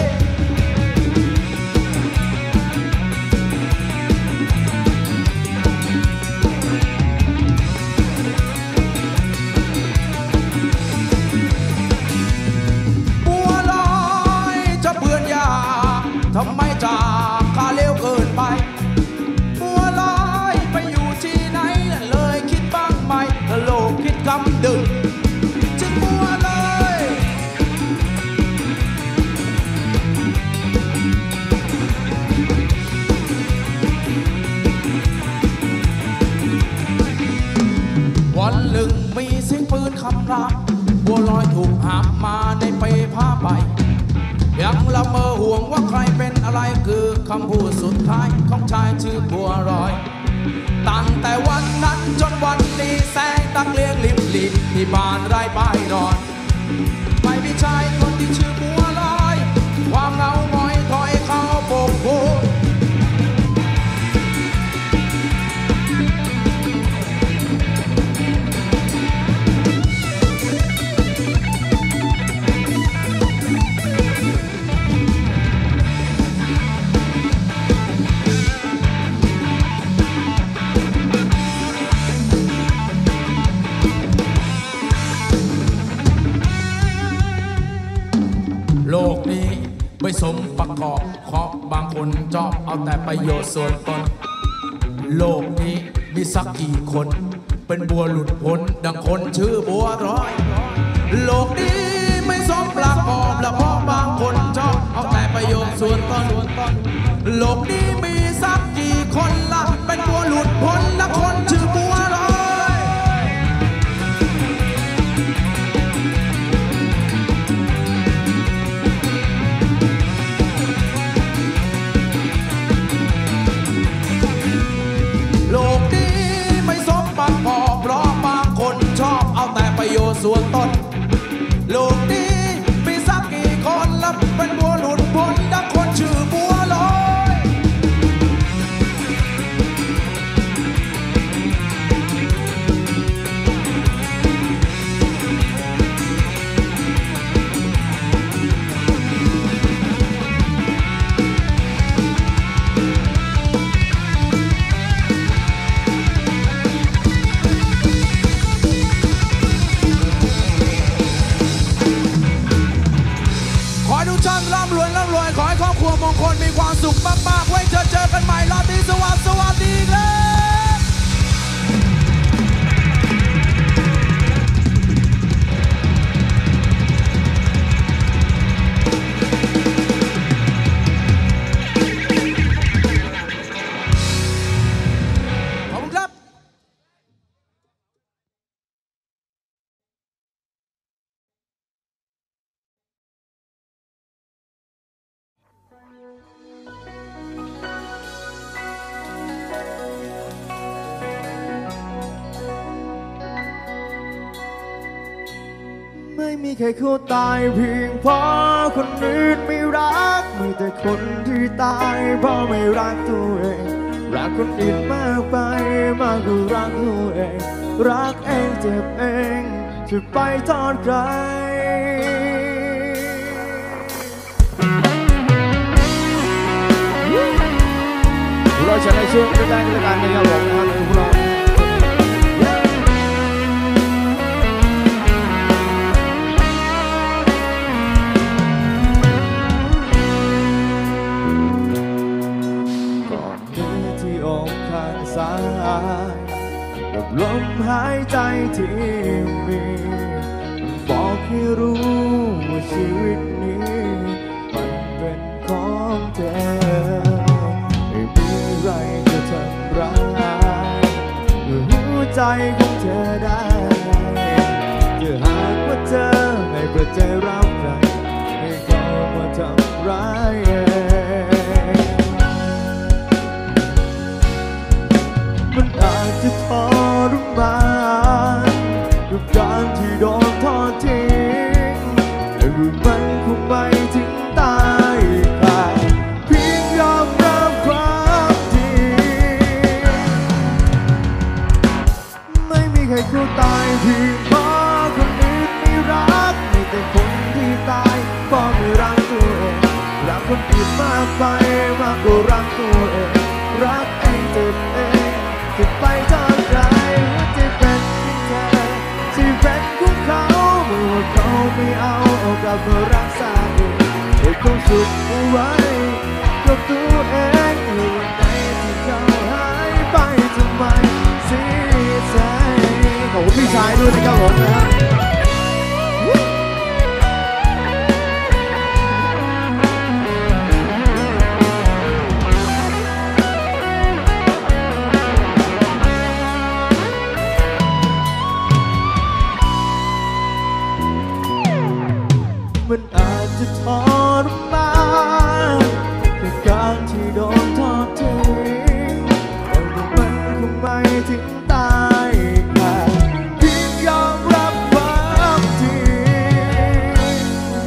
บัวลอยจะเพื่อนยากทำไมจากข้าเร็วเกินไปบัวลอยไปอยู่ที่ไหนเลยคิดบ้างไหมถ้าโลกคิดกำดึงจึงบัวลอยวันหนึ่งมีเสียงปืนคำรามบัวลอยถูกหามมาในเปผ้าใบยังละเมอห่วงว่าใครเป็นอะไรคือคำพูดสุดท้ายของชายชื่อบัวลอยตั้งแต่วันนั้นจนวันนี้แสงตะเลียงลิบลิบที่บ้านไร่ป้ายนอนไม่มีชายคนที่ชื่อบัวลอยความเหงาหงอยถอยเข้าโบกโบโลกนี้ไม่สมประกอบเพราะบางคนชอบเอาแต่ประโยชน์ส่วนตนโลกนี้มีสักกี่คนเป็นบัวหลุดพ้นดังคนชื่อบัวร้อยโลกนี้ไม่สมประกอบและเพราะบางคนชอบเอาแต่ประโยชน์ส่วนตนโลกนี้มีสักกี่คนละเป็นบัวหลุดพ้นและคนชื่อบัวร้อยแต่ประโยชน์ส่วนตนโลกนี้มีสักกี่คนแล้วเป็นบัวหลุดพ้นดังคนชื่อบัวลอยร่ำรวยร่ำรวยขอให้ครอบครัวมงคลมีความสุขมากๆไว้เจอเจอกันใหม่ราตรีสวัสดิ์สวัสดีครับขอบคุณครับไม่มีใครเขาตายเพียงเพราะคนอื่นไม่รักมีแต่คนที่ตายเพราะไม่รักตัวเองรักคนอื่นมากไปมากกว่ารักตัวเองรักเองเจ็บเองจะไปโทษใครเราจะได้ช่วยกันได้ในการในการหลงนะครับในพวกเรากับลมหายใจที่มีบอกให้รู้ว่าชีวิตนี้มันเป็นของเธอไม่มีอะไรจะทำร้ายหัวใจของเธอได้ถ้าหากว่าเธอไม่เปิดใจรับใครให้เขามาทำร้ายมันอาจจะทรมานกับการที่โดนทอดทิ้งแต่มันคงไม่ถึงตายขาดเพียงยอมรับความจริงไม่มีใครเขาตายเพียงเพราะคนอื่นไม่รักมีแต่คนที่ตายเพราะไม่รักตัวเองรักคนอื่นมากไปมากกว่ารักตัวเองรักเองเจ็บเองจะไปทางใครที่เป็นเธอที่เป็นของเขาเมื่อว่าเขาไม่เอาเอากลับมารักษาเองเก็บความสุขเอาไว้กับตัวเองเมื่อวันไหนที่เขาหายไปทำไมเสียใจขอบคุณพี่ชายด้วยนะครับผมนะครับมันอาจจะทรมานกับการที่โดนทอดทิ้งแต่มันคงไม่ถึงตายขาดเพียงยอมรับความจริง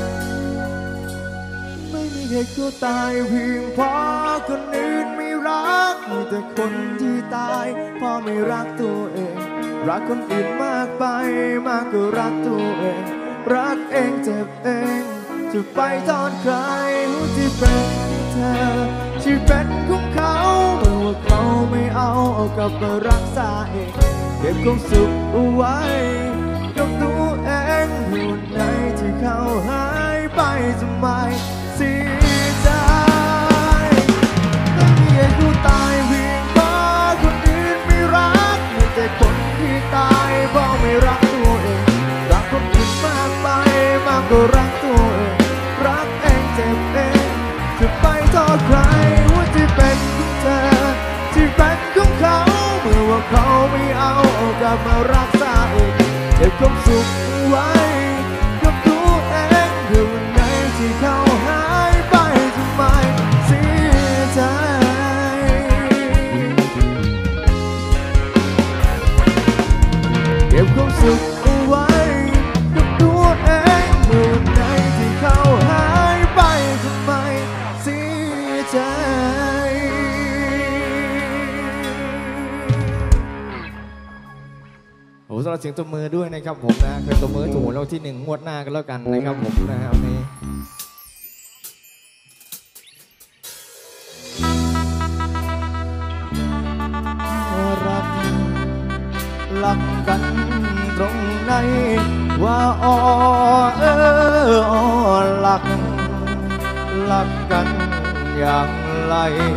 ไม่มีใครก็ตายเพียงเพราะคนอื่นไม่รักมีแต่คนที่ตายเพราะไม่รักตัวเองรักคนอื่นมากไปมากกว่ารักตัวเองรักเองเจ็บเองจะไปทอดใครที่เป็นเธอที่เป็นของเขาเมื่อว่าเขาไม่เอาเอากลับมารักษาเองเก็บความสุขเอาไว้กับตัวเองวันไหนที่เขาหายไปทำไมเสียใจไม่มีใครเขาตายเพียงเพราะคนอื่นไม่รักมีแต่คนที่ตายเพราะไม่รักตัวเองรักคนอื่นมากไปมากกว่ารักตัวเองรักเองเจ็บเองจะไปโทษใครว่าที่เป็นของเธอที่เป็นของเขาเมื่อว่าเขาไม่เอาเอากลับมารักษาเองเก็บความสุขไว้กับตัวเองเดี๋ยววันไหนที่เขาหายไปทำไมเสียใจเก็บความสุขเอาไว้ำหรับเสียงตบมือด้วยนะครับผมนะเคยตบมือถูกแล้วที่หนึ่งงวดหน้ากันแล้วกันนะครับผมนะวันนี้รักรักกันตรงไหนว่าอ้อเอออ้อรักรักกันอย่างไร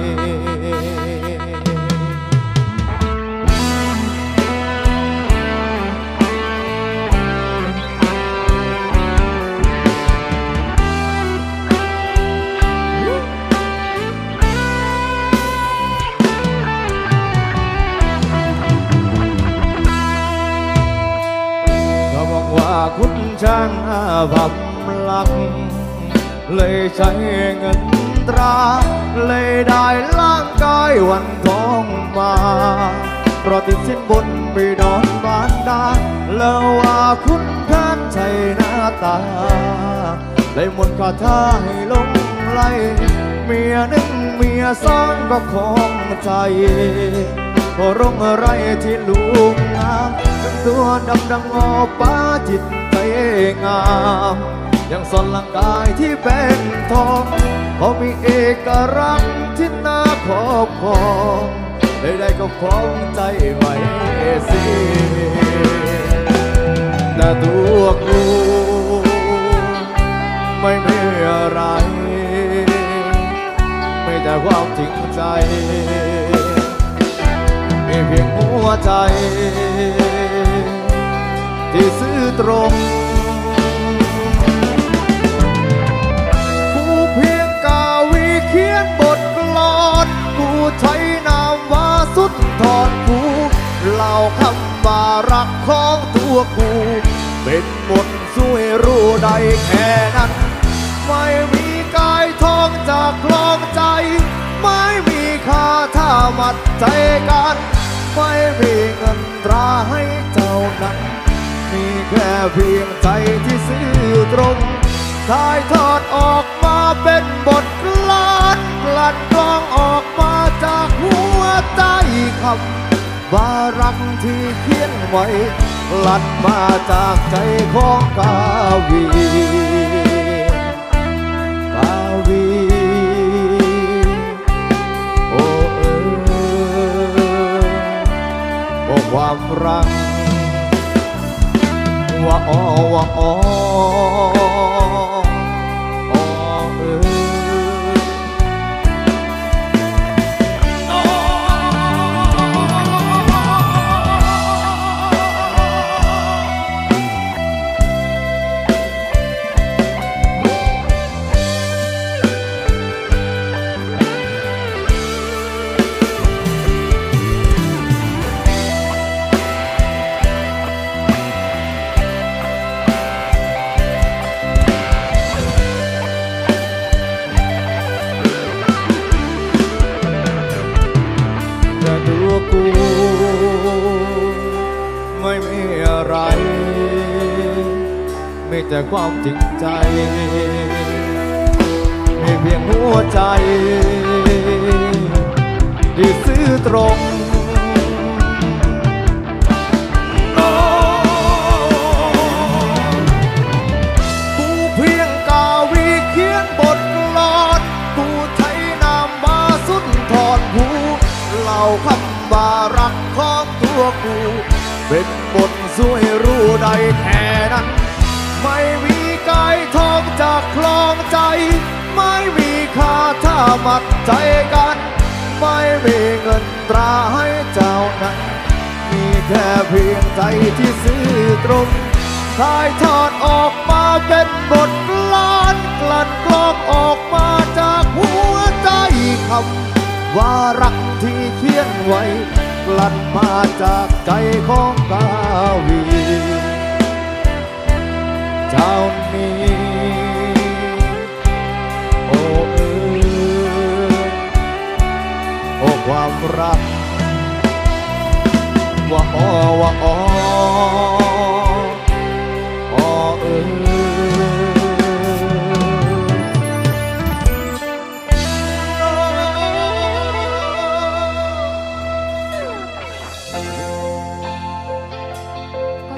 คุณช่างอาภัพลักเลยใช้เงินตราเลยได้ร่างกายวันทองมาเพราะติดสินบนไปนอนบ้านดาแล้วว่าคุณแค้นใจหน้าตาเลยหมดคาถาให้ลงไหลเมียหนึ่งเมียสองก็คงใจก็ร้องอะไรที่ลูกงามตัวดำดังออป้าจิตใจงามยังสอนร่างกายที่เป็นทองเขามีเอกลักษณ์ที่น่าขอบคองได้ได้ก็คล้องใจไว้สิแต่ตัวกูไม่มีอะไรไม่แต่ความจริงใจมีเพียงหัวใจที่ซื่อตรงกูเพียงกาวีเขียนบทกลอนกูใช้นามว่าสุดทอนกูเล่าคำว่ารักของตัวกูเป็นบทสวยรู้ได้แค่นั้นไม่มีกายทองจากคลองใจไม่มีค่าถ้ามัดใจกันไม่มีเงินตราให้เจ้านั้นมีแค่เพียงใจที่ซื่อตรงถ่ายทอดออกมาเป็นบทกลอนกลั่นกรองออกมาจากหัวใจคำว่ารักที่เขียนไว้กลั่นมาจากใจของกาวีกาวีโอ้เออโอ้ความรักว่าอ๋อว่าอ๋ออ๋อเออไม่มีอะไรมีแต่ความจริงใจมีเพียงหัวใจที่ซื่อตรงกูเพียงกาวีเขียนบทกลอนกูใช้นามมาสุนทรภูเล่าคำว่ารักของตัวกูเป็นบทสวยรู้ได้แค่นั้นไม่มีกายทองจากคลองใจไม่มีค่าถ้ามัดใจกันไม่มีเงินตราให้เจ้านั้นมีแค่เพียงใจที่ซื่อตรงถ่ายทอดออกมาเป็นบทกลอนกลั่นกรองออกมาจากหัวใจคำว่ารักที่เขียนไว้กลั่นมาจากใจของกาวีเจ้านี้โอ้เออโอ้ความรักว่าอ๋อว่าอ๋ออ๋อเออข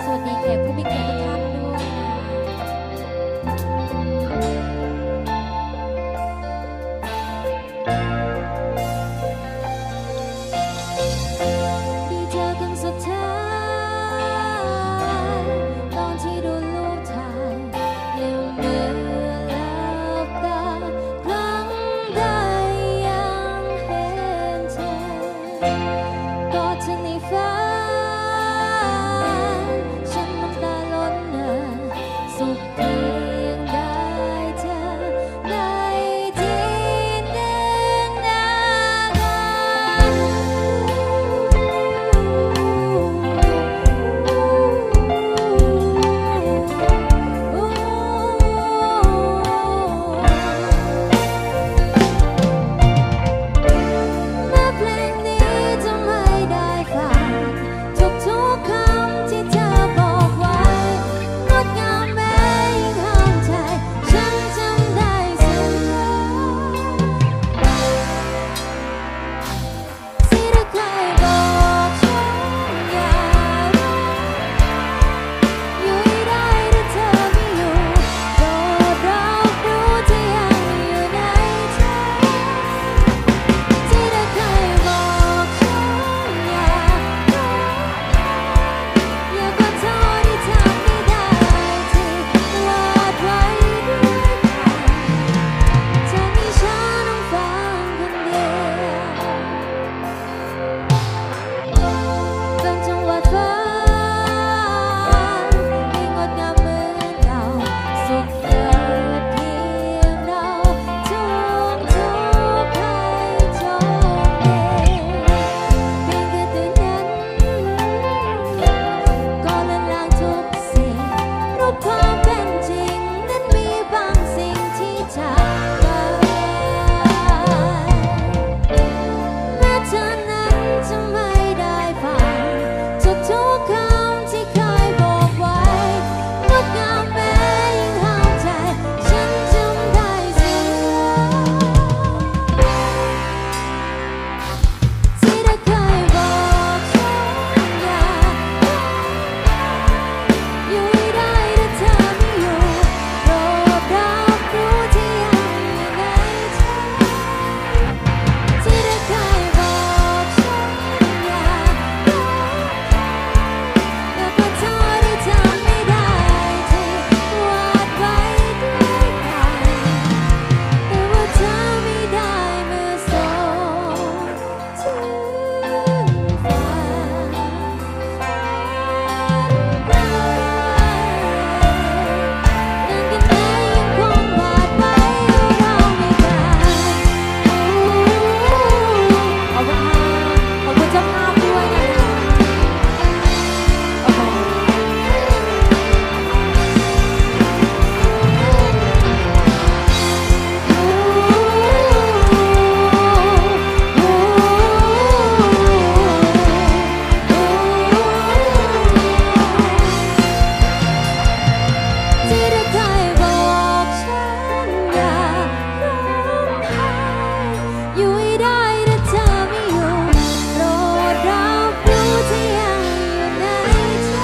รู้ความเป็นจริงนั้นมีบางสิ่งที่จากไปแม้เธอนั้นจะไม่ได้ฟังทุกๆคำที่เคยบอกไว้งดงามแม้ยิ่งห้ามใจฉันจำได้เสมอที่เธอเคยบอกฉันอย่าอยู่ให้ได้ถ้าเธอไม่อยู่โปรดรับรู้ที่ยังอยู่ในใจที่เธอเคยบอกฉันอย่าแล้วก็เธอที่ทำไม่ได้ที่วาดไว้ด้วยกันแต่ว่าเธอไม่ได้เมื่อส่งถึงฝันนั่นกันแม้ยังคงวาดไว้เราไม่ได้ขอบคุณค่ะขอบคุณเจ้าภาพด้วยนะคะโอ้โหที่เธอเคยบอกฉันอย่าร้องไห้อยู่ให้ได้ถ้าเธอไม่อยู่โปรดรับรู้ที่ยังอยู่ในใจ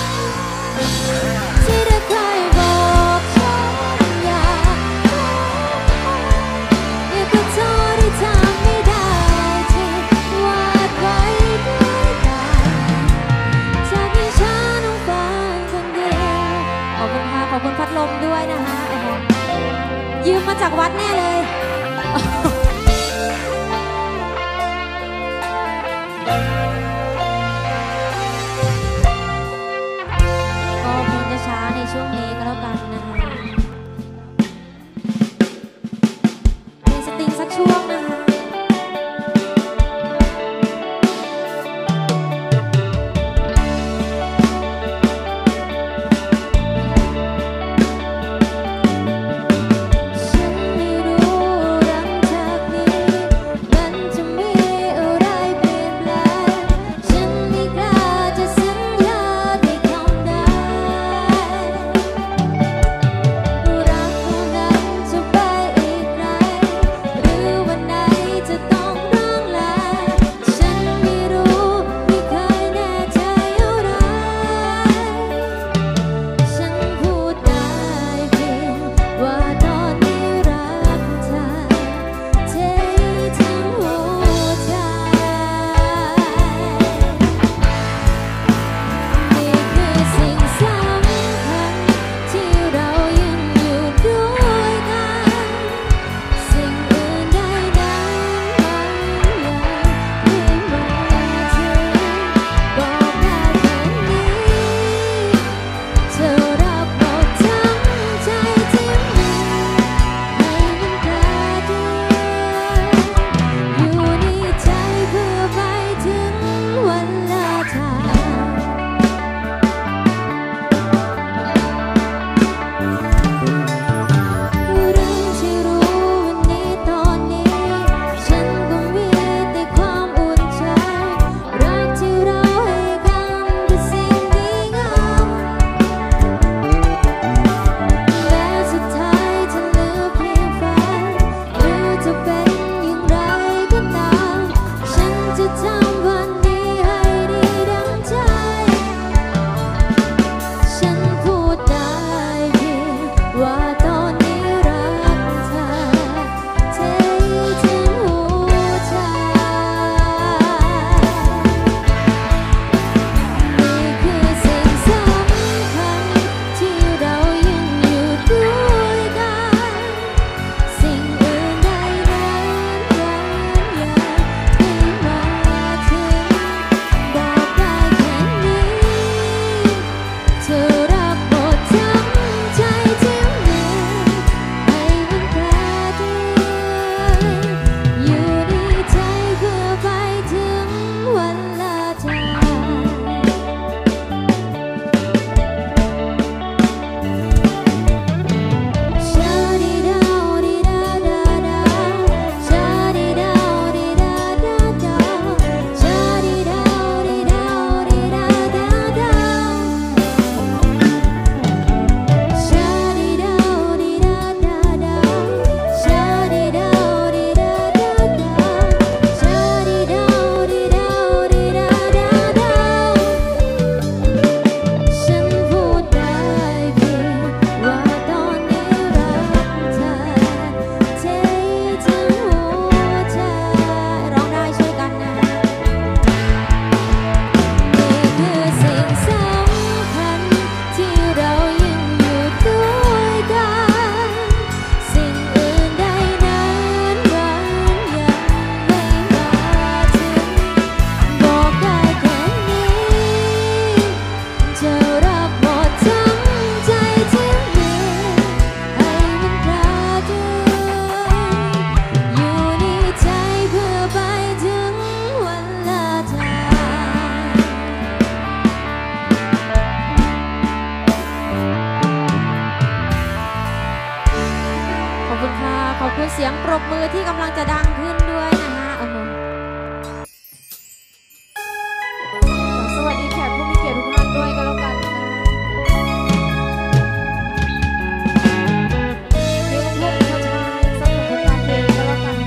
ที่เธอเคยบอกฉันอย่าร้องไห้อย่าขอโทษที่ทำไม่ได้ที่วาดไว้ด้วยกันจากที่ฉันต้องฟังคนเดียวขอบคุณค่ะขอบคุณพัดลมด้วยนะคะโอ้โหยืมมาจากวัดแน่เลย ก็เพลงจะช้าในช่วงนี้ก็แล้วกันนะคะเพลงสตริงสักช่วงนะคะฉันไม่รู้คุณเสียงปรบมือที่กำลังจะดังขึ้นด้วยนะคะโอ้โหสวัสดีแขกผู้มีเกียรติทุกท่านด้วยก็แล้วกันนะเพลงลูกชายสนุกผลงานเพลงก็แล้วกัน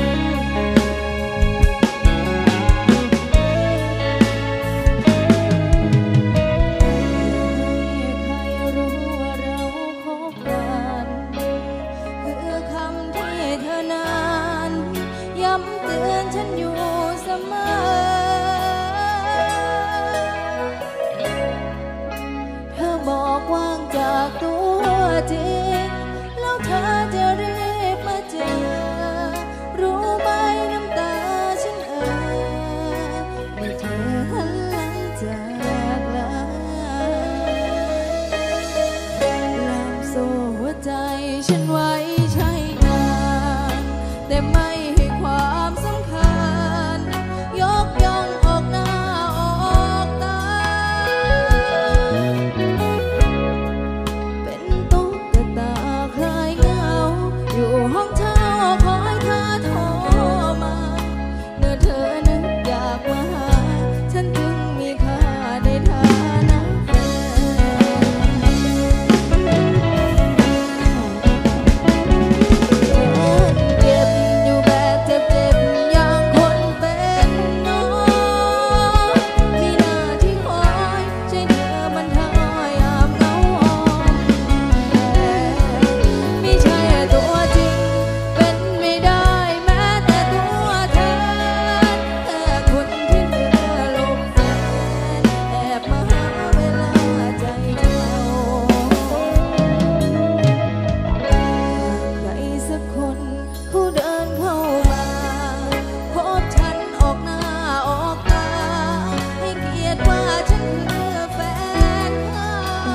เตือนฉันอยู่เสมอเธอบอกว่างจากตัวจริงแล้วเธอจะรีบมาเจอรู้ไหมน้ำตาฉันเอ่อเมื่อเธอหันหลังจากลาลามโซ่หัวใจฉันไว้ใช้งานแต่ไม่ความสำคัญยกย่องออกหน้าออกตาเป็นตุ๊กตาคลายเหงาอยู่ห้องเช่าคอยเธอโทรมาเมื่อเธอนึกอยากมาหาฉันจึงมีค่าในฐานะแฟนเก็บอยู่แบบเจ็บอย่างคนเป็นน้องมีหน้าที่คอยช่วยเธอมันเธอยามเหงาอ่อนไม่ใช่ตัวจริงเป็นไม่ได้แม้แต่ตัวเธอแต่คนที่เธอหลบแฟนแอบมาหาเวลาใจเจ้าใครสักคนผู้เดินเข้ามาพบฉันออกหน้าออกตาให้เกียรติว่าฉันคือแฟนเขา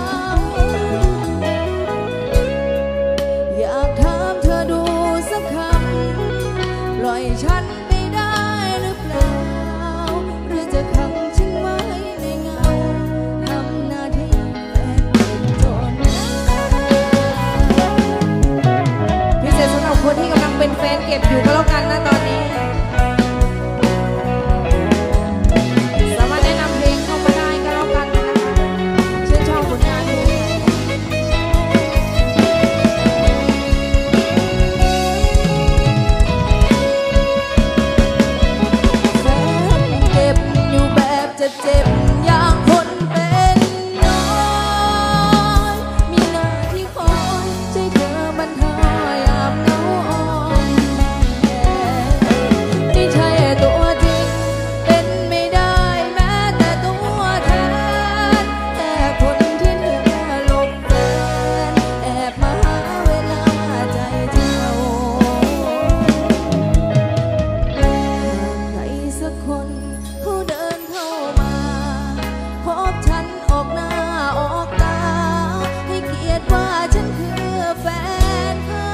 อยากถามเธอดูสักคำปล่อยฉันไม่ได้หรือเปล่าหรือจะขังฉันไว้ในเงาทำหน้าที่แฟนเป็นจนพิเศษสำหรับคนที่กำลังเป็นแฟนเก็บอยู่ก็แล้วกันนะตอนนี้สามารถแนะนำเพลงเข้ามาได้ก็แล้วกันนะคะชื่นชอบผลงานเพลงแฟนเก็บอยู่แบบเจ็บๆอย่างคนเป็นน้อยมีหน้าที่คอยช่วยเธอบรรเทายามเหงาอ่อนไม่ใช่ตัวจริงเป็นไม่ได้แม้แต่ตัวแทนแต่คนที่เธอหลบแฟนแอบมาหาเวลาใจเจ้าใครสักคนผู้เดินเข้ามาพบฉันออกหน้าออกตาให้เกียรติว่าฉันคือแฟนเขา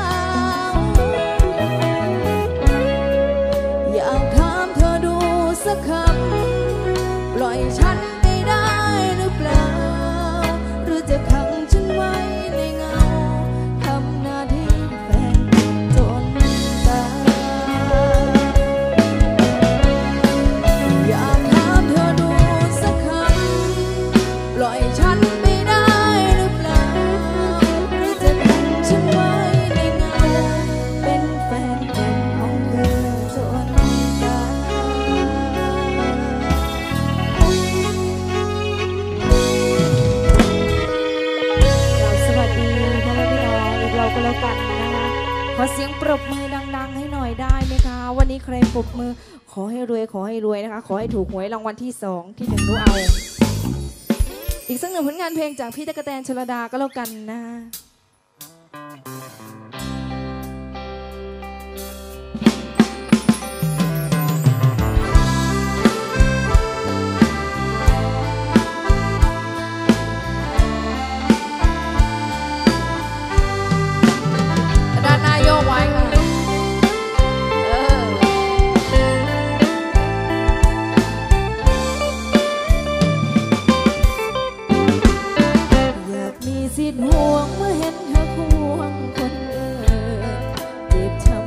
อยากถามเธอดูสักคำปล่อยฉันไม่ได้หรือเปล่าหรือจะขังฉันไว้ในเงาทำหน้าที่แฟนจนตายอยากถามเธอดูสักคำปล่อยฉันไม่ได้หรือเปล่าหรือจะขังฉันไว้ในเงาเป็นแฟนกันของเธอจนตายสวัสดีพ่อแม่พี่น้องอีกเราก็แล้วกันนะคะขอเสียงปรบมือดังๆให้หน่อยได้ไหมคะวันนี้ใครปรบมือขอให้รวยขอให้รวยนะคะขอให้ถูกหวยรางวัลที่สองที่หนึ่งรู้เอาอีกสักหนึ่งผลงานเพลงจากพี่ตะกะแตนชลดาก็แล้วกันนะด้านหน้าโยกไว้ค่ะเอออยากมีสิทธิ์ห่วงเมื่อเห็นเธอควงคนอื่นเจ็บช้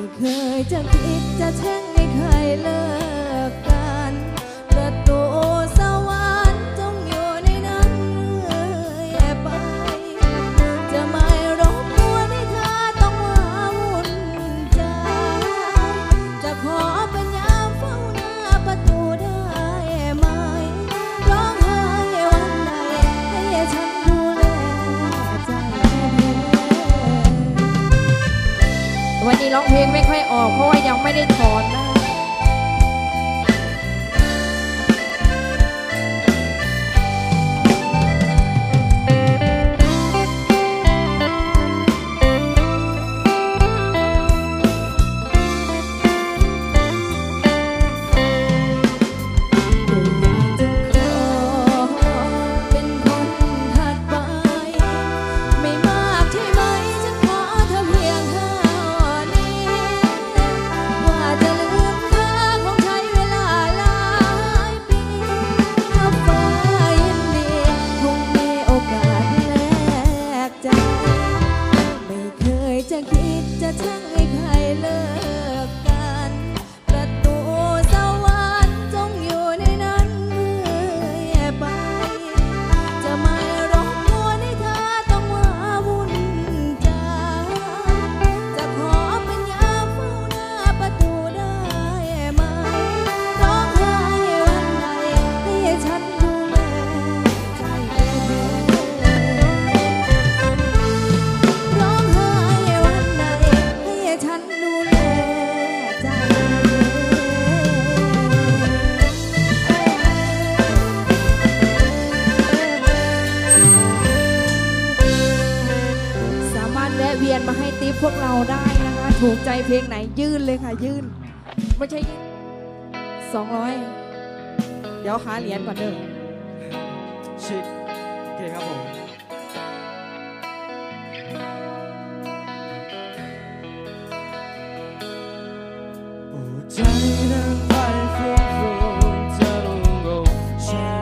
เคยจะคิดจะแช่งให้ใครเลิกกันประตูสวรรค์จงอยู่ในนั้นเรื่อยไปจะไม่รบกวนให้เธอต้องมาวุ่นใจจะขอเป็นยามเฝ้าหน้าประตูได้ไหมร้องไห้วันไหนให้ฉันดูแลใจวันนี้ร้องเพลงไม่ค่อยออกเพราะว่ายังไม่ได้ถอนนะจะช่างให้ใครเลิกกันประตูสวรรค์จงอยู่ในนั้นเรื่อยไปจะไม่รบกวนให้เธอต้องมาวุ่นใจจะขอเป็นยามเฝ้าหน้าประตูได้ไหมร้องไห้วันไหนให้ฉันดูแลใจเธอร้องไห้วันไหนฉันดูแลใจสามารถแวะเวียนมาให้ติ๊บพวกเราได้นะคะถูกใจเพลงไหนยื่นเลยค่ะยื่นไม่ใช่สองร้อยเดี๋ยวหาเหรียญก่อนเด้อชิคโอเคครับผมใจนั้นไปฟุ้งฟูจะลงโกฉัน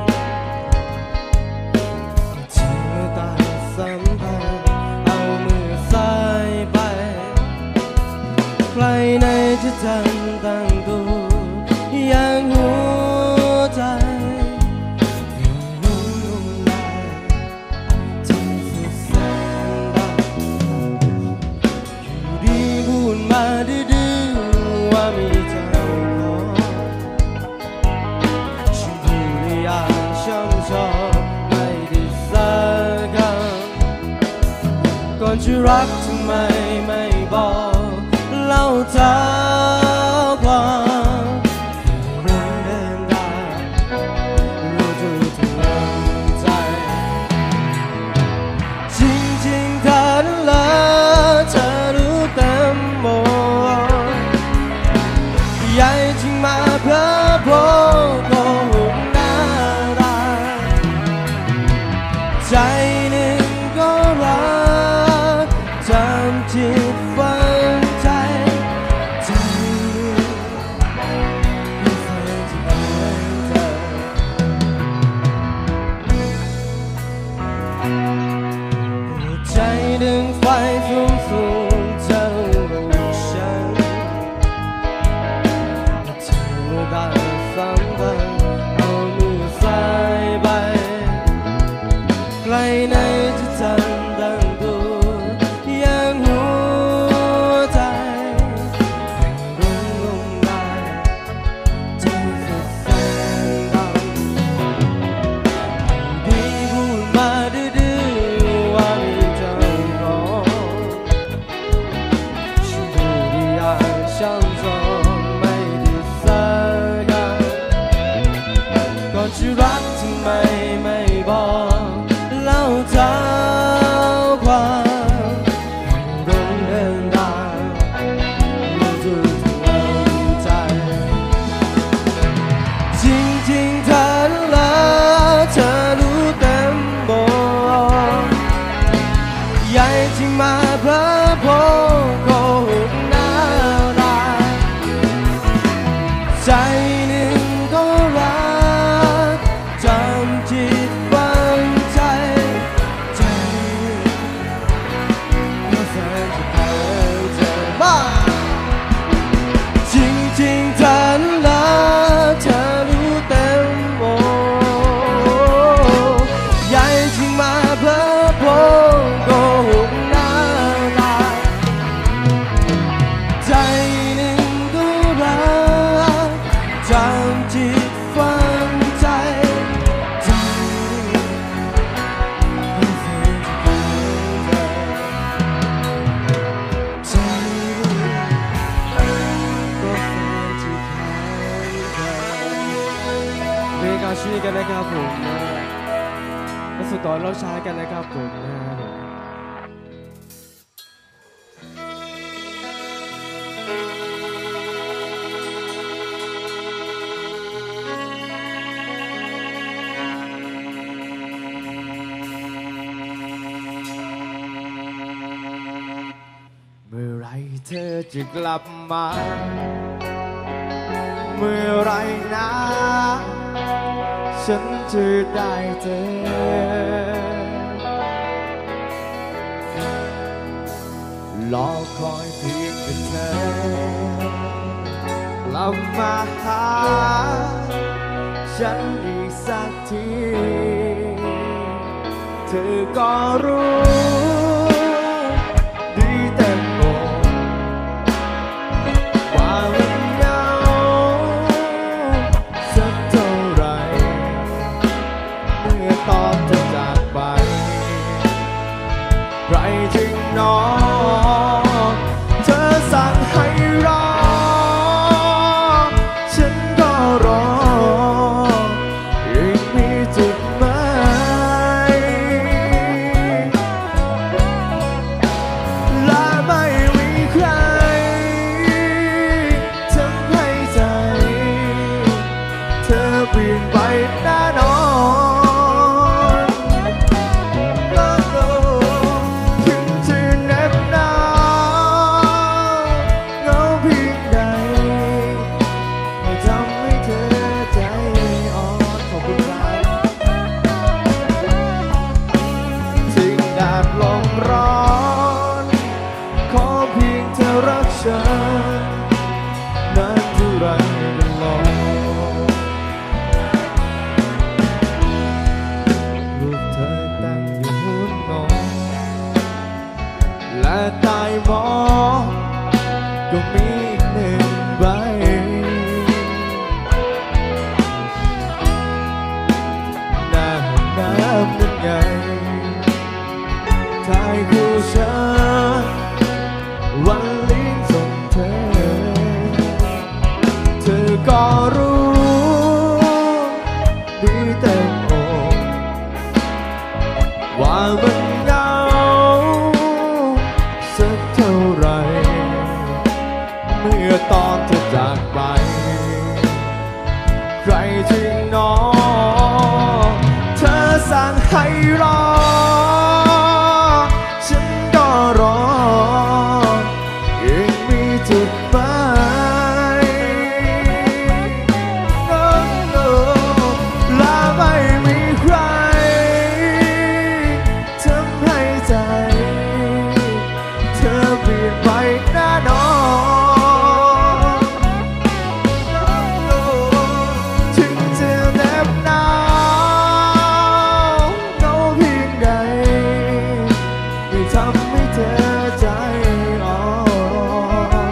เธอตาสัมพันธ์เอามือสายไปใครในจะทันตั้งตัวยังหัวใจยังนุ่มนุ่มนายที่สุดแสนรักอยู่ดีพูดมาดื้อๆว่ามีเธอก่อนจะรักทำไมไม่บอกเล่าเท้าความเรื่องเดินได้รู้จุดถึงลำใจจริงๆเธอนั้นละเธอรู้เต็มหมดใหญ่จริงมาเพื่อพบโกหกหน้าร้ายใจหนึ่งก็รักจำจิตฝังใจใจมีแฟนที่เป็นเธอหัวใจดึงไฟฟุ้งฟูเธอรู้ฉันเธอได้สัมพันธ์เอามือสายไปใครในจะทันตั้งตัวยังหัวใจรุ่งลงได้ใจสุดแสนดำดีพูดมาดื้อๆว่ามีเธอรอฉันดูดีอย่างช่างจองไม่ได้สักกันก่อนจะรักทำไมไม่บอกเล่าเท้าความเรื่องเดินทางรู้จุดถึงลำใจจริงๆเธอนั้นละเธอรู้เต็มหมดใหญ่จริงมาเพื่อพบโกหกหน้าร้ายใจหนึ่งก็รักจำจิชีกันนะครับผมมาฝึกต่อเราใช้กันนะครับผมนะครับผมเมื่อไรเธอจะกลับมาเมื่อไรนะฉันจะได้เจอรอคอยเพียงแต่เธอกลับมาหาฉันอีกสักทีเธอก็รู้ดีเต็มอกว่ามันเหงาสักเท่าไรเมื่อตอนเธอจากไปไรจริงหนอเธอสั่งให้รอฉันก็รอยังมีจุดหมายและไม่มีใครทำให้ใจเธอเปลี่ยนไปแน่นอนนั้นเท่าไรกันลองรูปเธอตั้งอยู่หัวนอนและใต้หมอนก็มีอีกหนึ่งใบหน้าห้องน้ำนั่นไงถ่ายคู่ฉันวันลิ้นส่งเธอเธอก็รู้ดีเต็มอกว่ามันเหงาสักเท่าไรเมื่อตอนเธอจากไปใครจริงหนอเธอสั่งให้รอฉันก็รอจุดหมายและไม่มีใครทำให้ใจเธอเปลี่ยนไปแน่นอนถึงจะแนบหนาวเหงาเพียงใดไม่ทำให้เธอใจอ่อน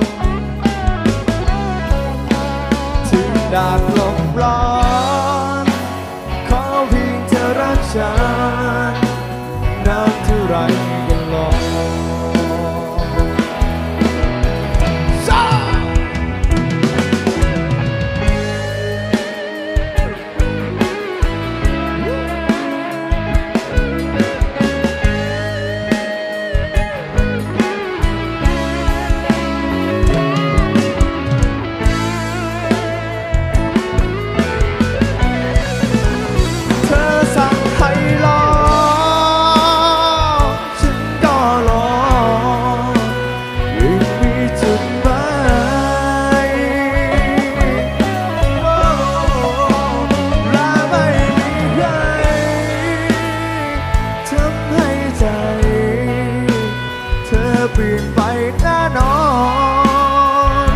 ดาดลมร้อนขอเพียงเธอรักฉันนานเท่าไรกันลองเปลี่ยนไปแน่นอน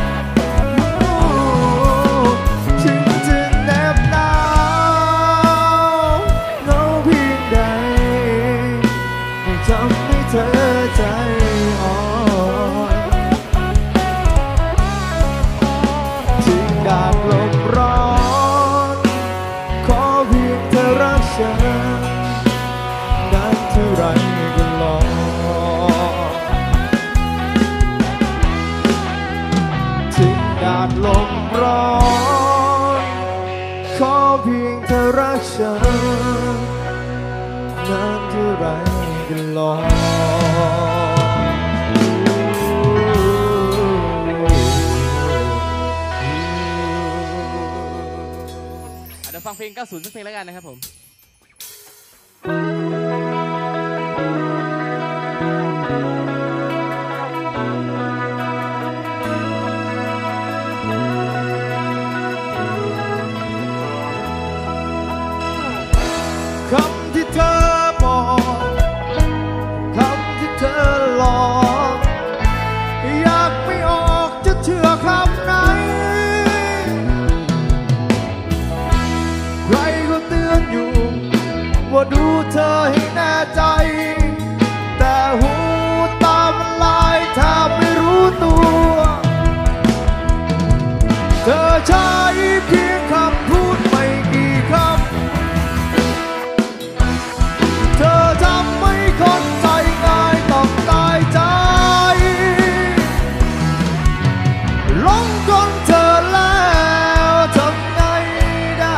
ถึงจะแนบหนาวเหงาเพียงใดไม่ทำให้เธอใจอ่อนถึงดาดลมร้อนขอเพียงเธอรักฉันนานเท่าไรก็ลองดาดลมร้อนขอเพียงเธอขึ้นลอยเดี๋ยวฟังเพลงเก้าสิบสักเพลงแล้วกันนะครับผมคำที่เธอบอกคำที่เธอหลอกอยากไม่ออกจะเชื่อคำไหนใครก็เตือนอยู่ว่าดูเธอให้แน่ใจแต่หูตามันลายแทบไม่รู้ตัวเธอใช้เพียงคำพูดไม่กี่คำเธอทำให้คนใจง่ายต้องตายใจหลงกลเธอแล้วทำไงได้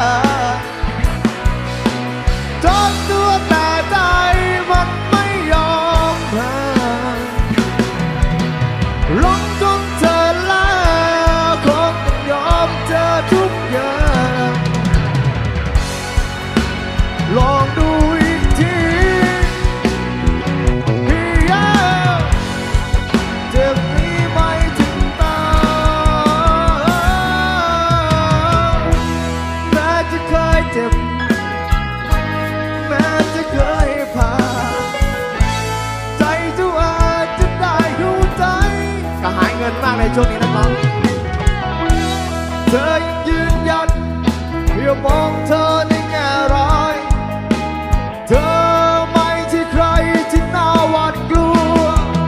จนตัวแต่ใจมันไม่ยอมแพ้หลงกลเธอแล้วคงต้องยอมเธอทุกอย่างลองดูอีกทีเจ็บนี้ไม่ถึงตาแม้จะเคยเจ็บแม้จะเคยผ่านใจจะอาจจะได้อยู่ใจก็หายเงินมากในช่วงนี้นะครับเธอยังยืนยันอย่ามองเธอในแง่ร้ายเธอไม่ใช่ใครที่น่าหวาดกลัว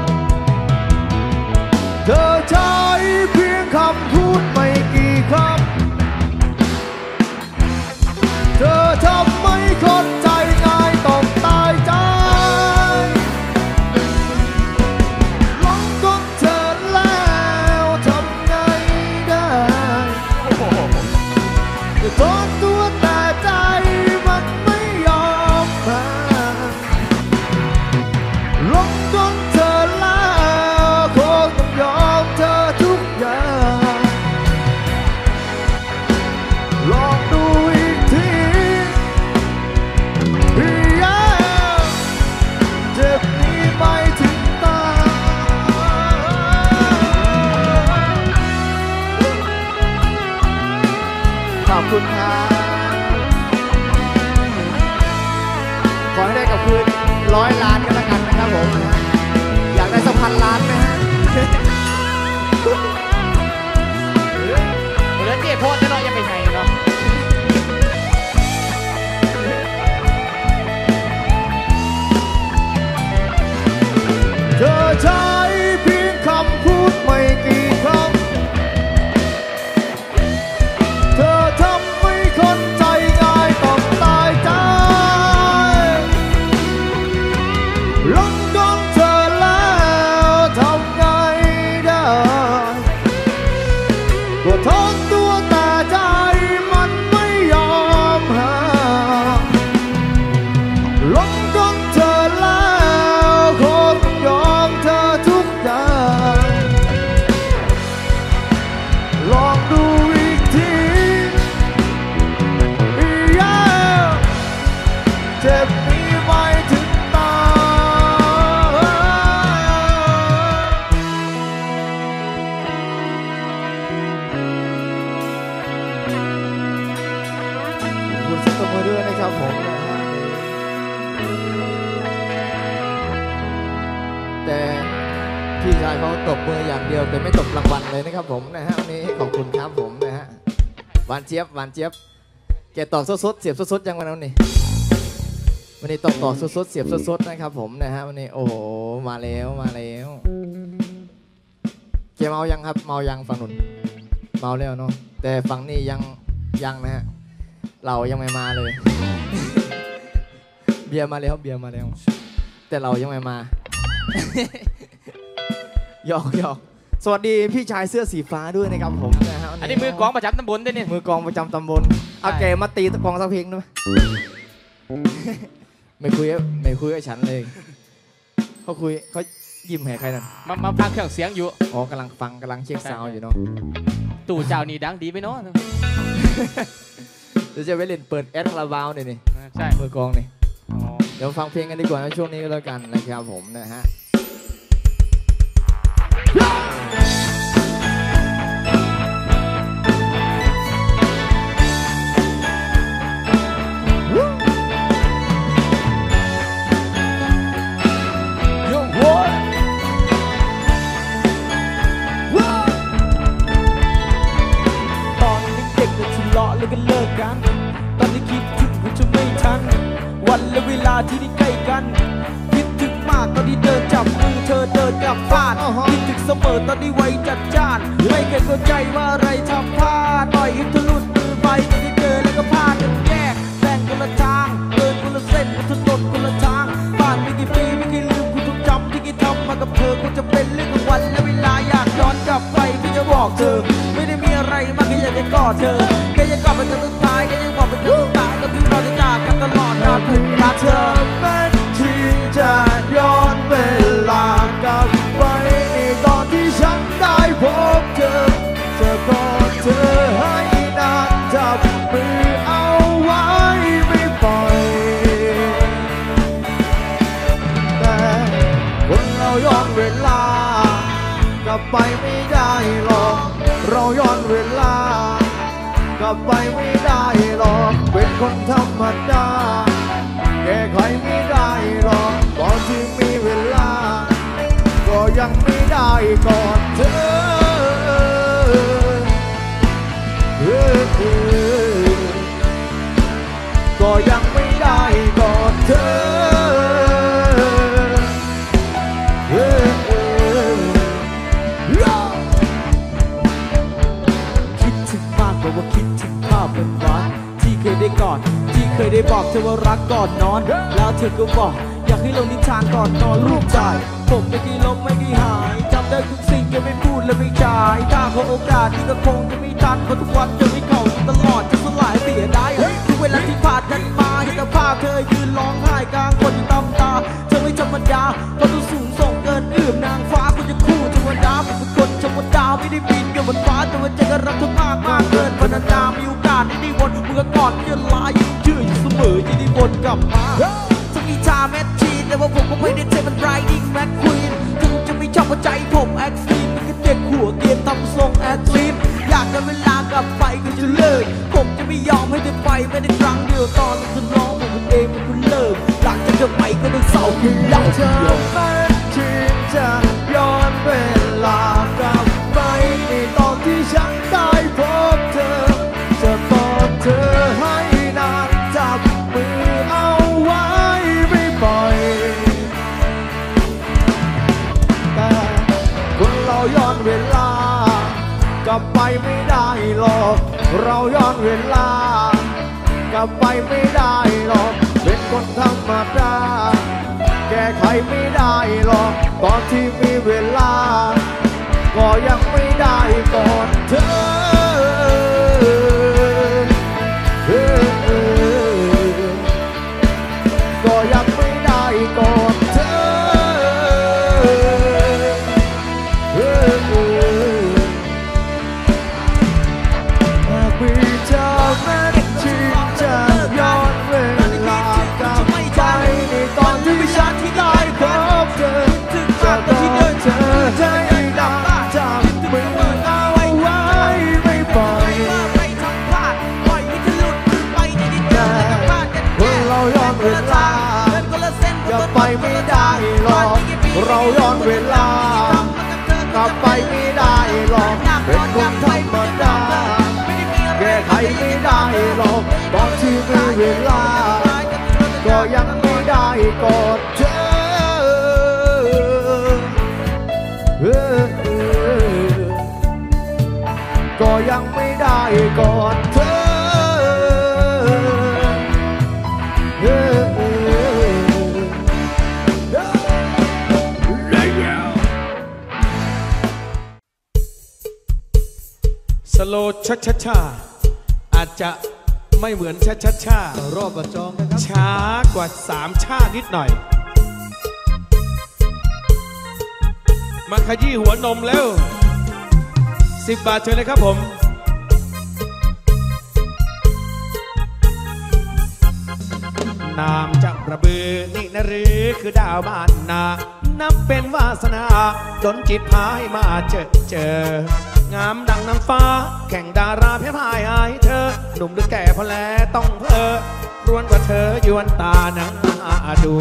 เธอใช้เพียงคำพูดไม่กี่คำเธอทำให้คนใจง่ายต้องตายใจหลงกลเธอแล้วทำไงได้จะทนตัวแต่ใจมันไม่ยอมแพ้หลงกลเธอแล้วคงต้องยอมเธอทุกอย่างลองดูอีกทีเจ็บนี้ไม่ถึงตาขอบคุณครับขอให้ได้กับคืนร้อยล้านกันแล้วกันนะครับผมอยากได้สักพันล้านไหมฮะเหลือเจี๊ยบโพสจะน้อยยังไปไหนเนาะเธอใช้เพียงคำพูดไม่กี่คำเธอทำให้คนใจง่ายต้องตายใจหลงกลเธอแล้วทำไงได้ก็ทนตัวแต่ใจมันไม่ยอมห่างหลงกลเธอแล้วคงต้องยอมเธอทุกอย่างลองดูอีกทีเจ็บนี้ไม่ถึงตาคุณสุดตัวมือด้วยนะครับผมนะฮะแต่พี่ชายเขาตบมืออย่างเดียวแต่ไม่ตบรางวัลเลยนะครับผมนะฮะวันนี้ขอบคุณครับผมนะฮะหวานเจี๊ยบหวานเจี๊ยบแกตอกสดๆเสียบสดๆยังวันนั้นนี่วันนี้ตอกตอกสดๆเสียบสดๆนะครับผมนะฮะวันนี้โอ้โหมาแล้วมาแล้วแกเมายังครับเมายังฝั่งนุ่นเมาแล้วเนาะแต่ฝั่งนี้ยังยังนะฮะเรายังไม่มาเลย เบียร์มาแล้วเบียร์มาแล้วแต่เรายังไม่มา หยอกหยอกสวัสดีพี่ชายเสื้อสีฟ้าด้วยนะครับผมนะฮะอันนี้มือกองประจำตำบลด้วยเนี่ยมือกองประจำตำบลเอาแกมาตีตะกองสักเพลงได้ไหม ไม่คุยไม่คุยกับฉันเลยเขาคุยเขายิ้มให้ใครนั่นมามาพักเครื่องเสียงอยู่อ๋อกำลังฟังกำลังเช็คซาวด์อยู่เนาะตู่เจ้านี่ดังดีไหมเนาะเดี๋ยวจะไปเล่นเปิดแอดคาราบาวนี่นี่ใช่มือกองนี่อ๋อเดี๋ยวฟังเพลงกันดีกว่าในช่วงนี้ก็แล้วกันนะครับผมนะฮะแล้วก็เลิกกันตอนนี้คิดถึงก็จะไม่ทันวันและเวลาที่ได้ใกล้กันคิดถึงมากตอนที่เดินจับมือเธอเดินกลับบ้านคิดถึงเสมอตอนที่ไว้จัดจ้านไม่เคยเข้าใจว่าอะไรทำพลาดปล่อยให้เธอหลุดมือไปจะได้เจอแล้วก็พลาดกันแยกแบ่งคนละทางเดินคนละเส้นถนนคนละทางบ้านไม่กี่ปีไม่เคยลืมคุณต้องจำที่เคยทำมากับเธอคงจะเป็นเรื่องของวันและเวลาอยากย้อนกลับไปเพื่อจะบอกเธอไม่ได้มีอะไรมากแค่อยากจะกอดเธอแค่อยากกลับไปจนสุดท้ายแค่อยากบอกไปจนสุดท้ายก็ที่เราจะจากกันตลอดกาลถึงเวลาเธอแม้ที่จะย้อนเวลากลับไปในตอนที่ฉันได้พบเธอจะกอดเธอให้นานจับมือเอาไว้ไม่ปล่อยแต่คนเราย้อนเวลากลับไปไม่ได้หรอกเราย้อนเวลากลับไปไม่ได้หรอกเป็นคนธรรมดาแก้ไขไม่ได้หรอกตอนที่มีเวลาก็ยังไม่ได้ก่อนเธอก็ยังไม่ได้ก่อนเธอคิดถึงมากกว่าว่าคิดถึงภาพเป็นหวานที่เคยได้กอดที่เคยได้บอกเธอว่ารักก่อนนอนแล้วเธอก็บอกอยากให้ลงนิทานก่อนนอนรูปใจผมไม่เคยลบไม่เคยหายจำได้ทุกสิ่งจะไม่พูดและไม่จ่ายถ้าขอโอกาสที่ก็คงจะไม่ทันเพราะทุกวันจะไม่เก่าตลอดจะสลายเสียดายทุกเวลาที่ผ่านนั้นมาเห็นแต่ภาพเธอยืนร้องไห้กลางคนที่ตำตาเธอไม่ธรรมดาเพราะตัวสูงส่งเกินเอื้อมนางฟ้าคุณจะคู่เทวดาเป็นคนธรรมดาไม่ได้บินอยู่บนฟ้าแต่ว่าใจก็รักเธอมากมากเกินพนันนามีโอกาสได้ได้วนเมื่อก่อนเพื่อนลายยังเชื่ออยู่เสมอที่ได้วนกลับมาสักกีตาร์แมทชีแต่ว่าผมก็ไม่ได้เทมันไรดิ้งแมทควีนถึงจะไม่ชอบหัวใจผมแอคซีนเป็นแค่เด็กหัวเกรียนทำทรงแอดลีฟอยากได้เวลากลับไปก็จะเลิกผมจะไม่ยอมให้เธอไปไม่ได้ครั้งเดียวตอนเธอร้องผมเองเป็นคนเลิกหลังจากเธอไปก็ต้องเศร้าขึ้นแล้วเธอแมทชีจะย้อนเวลากลับไปในตอนที่ฉันได้พบเธอจะบอกเธอให้นานจับมือเอาไว้ไม่ปล่อยแต่คนเราย้อนเวลากลับไปไม่ได้หรอกเราย้อนเวลากลับไปไม่ได้หรอกเป็นคนธรรมดาแก้ไขไม่ได้หรอกตอนที่มีเวลาก็ยังไม่ได้ก่อนเธอก็ยังไม่ได้ก่อนเธอหากมีเธอแม้ที่จะย้อนเวลากลับไปในตอนที่ฉันที่ได้พบเธอจะบอกเธอให้ดังจับมือเอาไว้ไม่ปล่อยแต่คนเราย้อนเวลากลับไปไม่ได้หรอกเราย้อนเวลากลับไปไม่ได้หรอกเป็นคนธรรมดาแก้ไขไม่ได้หรอกตอนที่มีเวลาก็ยังไม่ได้กอดเธอก็ยังไม่ได้กอดเธอสโลชัชชาอาจจะไม่เหมือนชัชชารอบประจองนะครับช้ากว่าสามชานิดหน่อยมาขยี้หัวนมแล้วสิบบาทเชิญเลยครับผมนามจากประบือนี่นะหรือคือดาวบ้านนานับเป็นวาสนาดนจิตพายมาเจอเจองามดังนางฟ้าแข่งดาราเพียพายอายเธอหนุ่มหรือแก่พอแลต้องเพ้อรวนกว่าเธอยวนตานังดู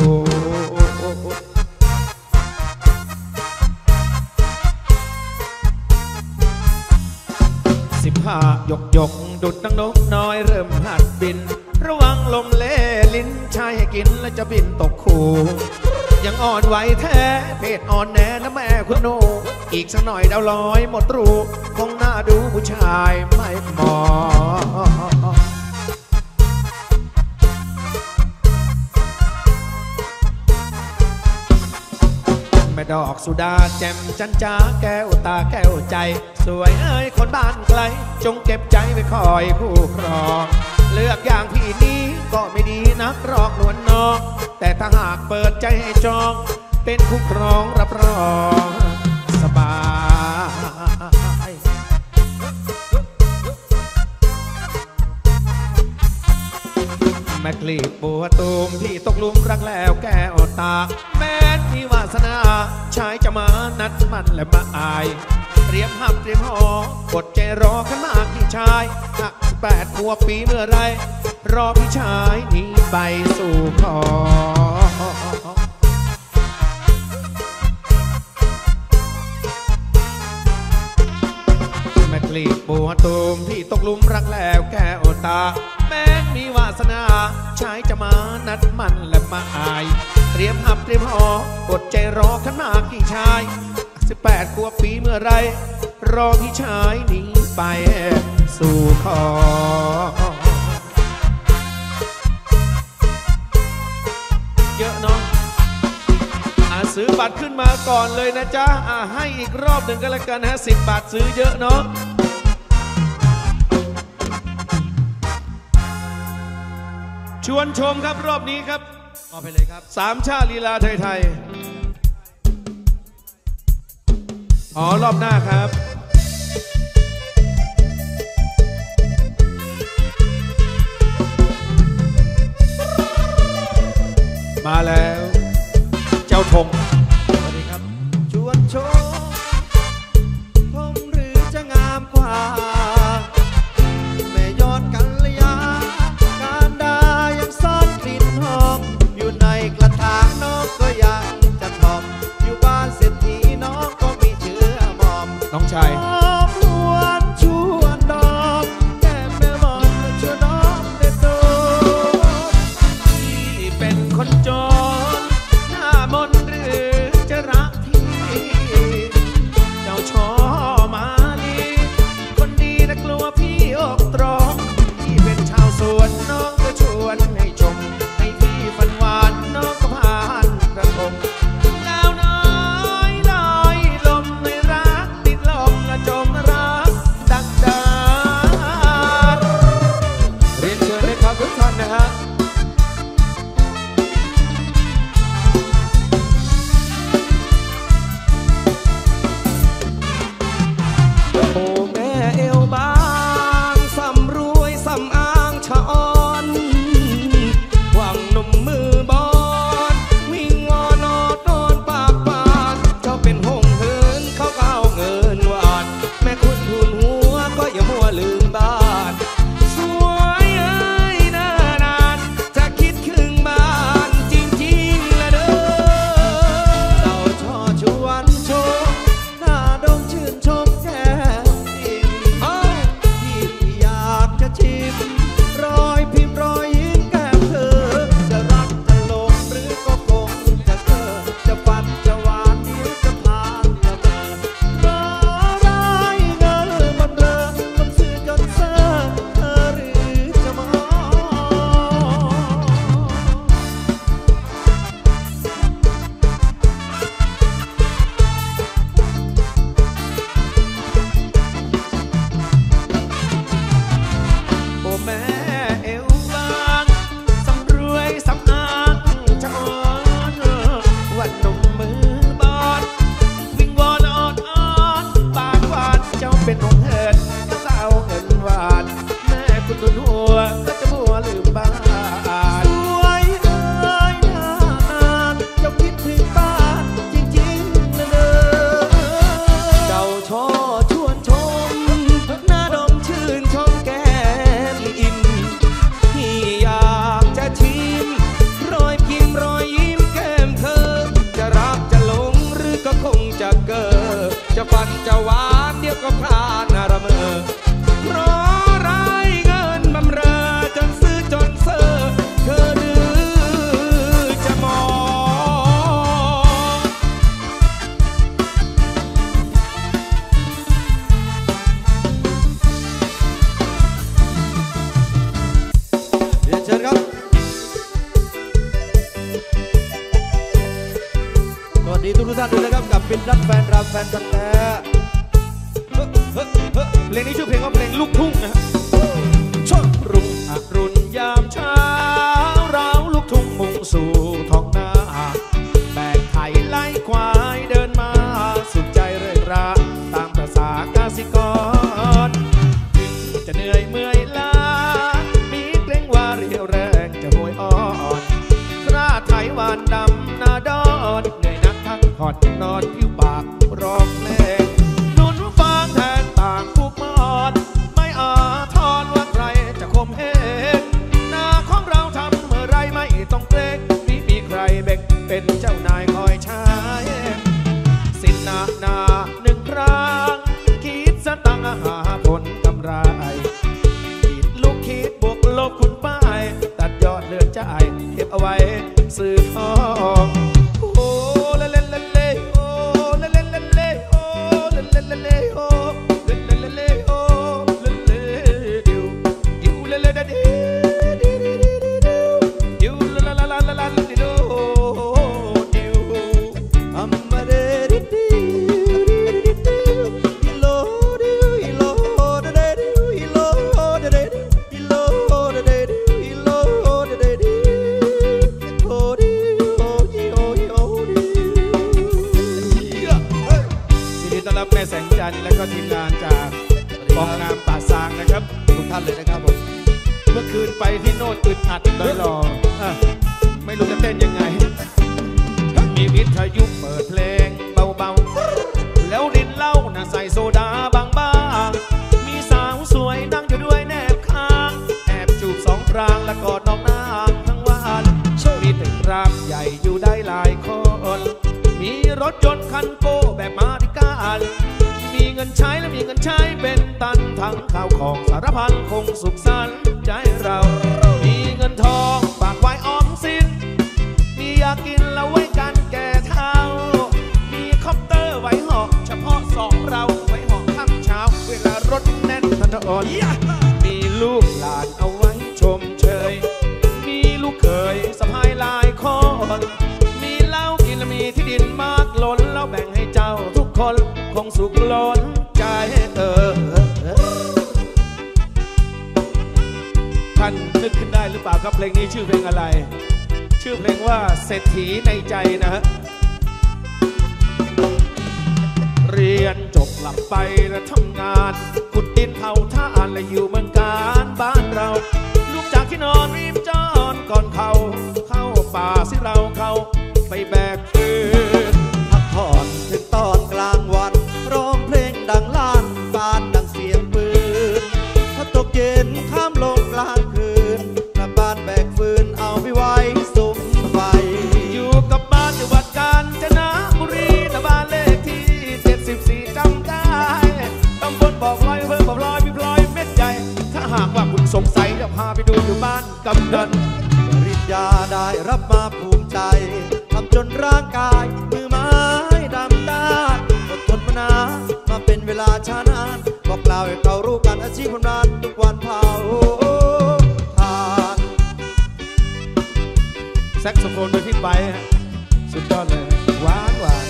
สิบห้ายกยกดุดดังนกน้อยเริ่มหัดบินระวังลมเล่ลิ้นชายให้กินแล้วจะบินตกคูยังอ่อนไหวแท้เพศอ่อนแน่นะแม่คุณหนูอีกสักหน่อยดาวลอยหมดรูคงน่าดูผู้ชายไม่มองแม่ดอกสุดาแจ่มจันจ้าแก้วตาแก้วใจสวยเอ้ยคนบ้านไกลจงเก็บใจไว้คอยผู้ครองเลือกอย่างพี่นี้ก็ไม่ดีนักรอกนวลน้องแต่ถ้าหากเปิดใจให้จองเป็นคู่ครองรับรองสบายแม่กลีบบัวตูมที่ตกลุมรักแล้วแก้วตาแม้มีวาสนาชายจะมานัดมันและมาอายเตรียมหับเตรียมหอกดใจรอขันมากพี่ชายหักสิบแปดขวบปีเมื่อไรรอพี่ชายหนีไปสู่ขอแม่กลีบบัวตูมที่ตกลุมรักแล้วแก้วตาแม้มีวาสนาชายจะมานัดมันและมาอายเตรียมหับเตรียมหอกดใจรอขันมากพี่ชายสิบแปดขวบปีเมื่อไรรอพี่ชายหนีไปสู่ขอเยอะเนาะอ่ะซื้อบัตรขึ้นมาก่อนเลยนะจ๊ะอ่ะให้อีกรอบหนึ่งก็แล้วกันฮะสิบบาทซื้อเยอะเนาะชวนชมครับรอบนี้ครับเอาไปเลยครับสามชาติลีลาไทยๆอ๋อรอบหน้าครับมาแล้วเจ้าธงสวัสดีครับชวนชมผมหรือจะงามกว่าแม่ยอดกัลยาการดายังซ่อนกลิ่นหอมอยู่ในกระถางน้องก็ยังจะทอมอยู่บ้านเศรษฐีน้องก็มีเชื้อหมอมน้องชายชวนชวนดอกแก้มแม่มอนชวนน้องเด็ดโดที่เป็นคนจนหน้ามนหรือวันจะหวานเดี๋ยวก็พลานระเมอเพราะไรเงินบำเรอจนซื้อจนเซอเธอดื้อจะมองเรียนเชิญครับสวัสดีทุกท่านด้วยนะครับกับปินรักแฟนรำแฟนพันธุ์แท้เพลงนี้ชื่อเพลงว่าเพลงลูกทุ่งนะฮะชดรุ่งอรุณยามเช้าเราลูกทุ่งมุ่งสู่ท้องนาแบกไถไล่ควายเดินมาสุขใจเรื่อยราตามประสากาสิกรถึงจะเหนื่อยเมื่อยล้ามีเกรงว่าเรียวแรงจะโหยอ่อนคราไถหวานดำนาดอนเหนื่อยนักทั้งผ่อนนอนผิวปากร้องเพลงนุนฟางแทนต่างผู้มอนไม่อาทรว่าใครจะคมเหงนาของเราทำเมื่อไรไม่ต้องเกรงมีมีใครเบ่งเป็นเจ้านายคอยใช้สินนานาหนึ่งครั้งคิดสตังค์หาผลกำไรคิดลูกคิดบวกลบคุณป้ายตัดยอดเลือนจ่ายเก็บเอาไว้ซื้อทองโอ้เล่เล่เล่เล่โอ้เล่เล่เล่เล่โอ้เล่เล่เล่เล่โอ้เล่เล่เล่เล่โอ้เล่เล่ดิวดิวเล่เล่เดิวดิวดิวดิวดิวลาลาลาลาลาดิวดิวอัมมาเดดิดิวดิดิวดิวฮิโลดิวฮิโลเดดิวฮิโลเดดิวฮิโลเดดิวฮิโลเดดิวโอ้ดิวโอ้ดิวโอ้ดิวโอ้ดิวยินดีต้อนรับแม่แสงจันทร์และก็ทีมงานจากกองงามป่าซางนะครับทุกท่านเลยนะครับผมเมื่อคืนไปที่โน่นอึดอัดเลยรออ่ะไม่รู้จะเต้นยังไงมีวิทยุเปิดเพลงเบาๆแล้วดินเหล้าน่ะใส่โซดาบางๆมีสาวสวยนั่งอยู่ด้วยแนบข้างแอบจูบสองพรางและกอดน้องนางทั้งวันมีตึกรามใหญ่อยู่ได้หลายคนมีรถยนต์คันโก้แบบมาดิกาลมีเงินใช้และมีเงินใช้เป็นตันทั้งข้าวของสารพันคงสุขสันต์ใจเรามีเงินทองฝากไว้ออมสินมีอยากกินแล้วไว้กันแก่เท่ามีคอปเตอร์ไว้เหาะเฉพาะสองเราไว้เหาะค่ำเช้าเวลารถแน่นถนนมีลูกหลานเอาไว้ชมเชยมีลูกเขยสะพายลายคอนมีเหล้ากินและมีที่ดินมากล้นแล้วแบ่งให้เจ้าทุกคนคงสุขล้นใจเออท่านนึกขึ้นได้หรือเปล่าครับเพลงนี้ชื่อเพลงอะไรชื่อเพลงว่าเศรษฐีในใจนะฮะเรียนจบกลับไปและทำงานขุดดินเผาท่านและอยู่เมืองการบ้านเราลูกจากที่นอนริมจอนก่อนเขาเข้าป่าสิเราเขาไปแบกฟืนพักผ่อนถึงตอนกลางวันร้องเพลงดังล้านบานดังเสียงปืนถ้าตกเย็นข้ามลงกลางคืนกลับบ้านแบกฟืนเอาไปไว้สุมไฟอยู่กับบ้านจังหวัดกาญจนบุรีตะบ้านเลขที่เจ็ดสิบสี่จำได้ตำบลบอกลอยเพิ่มบอกลอยพี่พลอยเม็ดใหญ่ถ้าหากว่าคุณสงสัยจะพาไปดูอยู่บ้านกำนันปริญญาได้รับมาภูมิใจทำจนร่างกายมือไม้ดำด้านอดทนมานานมาเป็นเวลาช้านานบอกกล่าวให้เขารู้กันอาชีพคนนั้นทุกวันเผาทานแซกโซโฟนโดยพี่ไปสุดยอดเลยหวานหวาน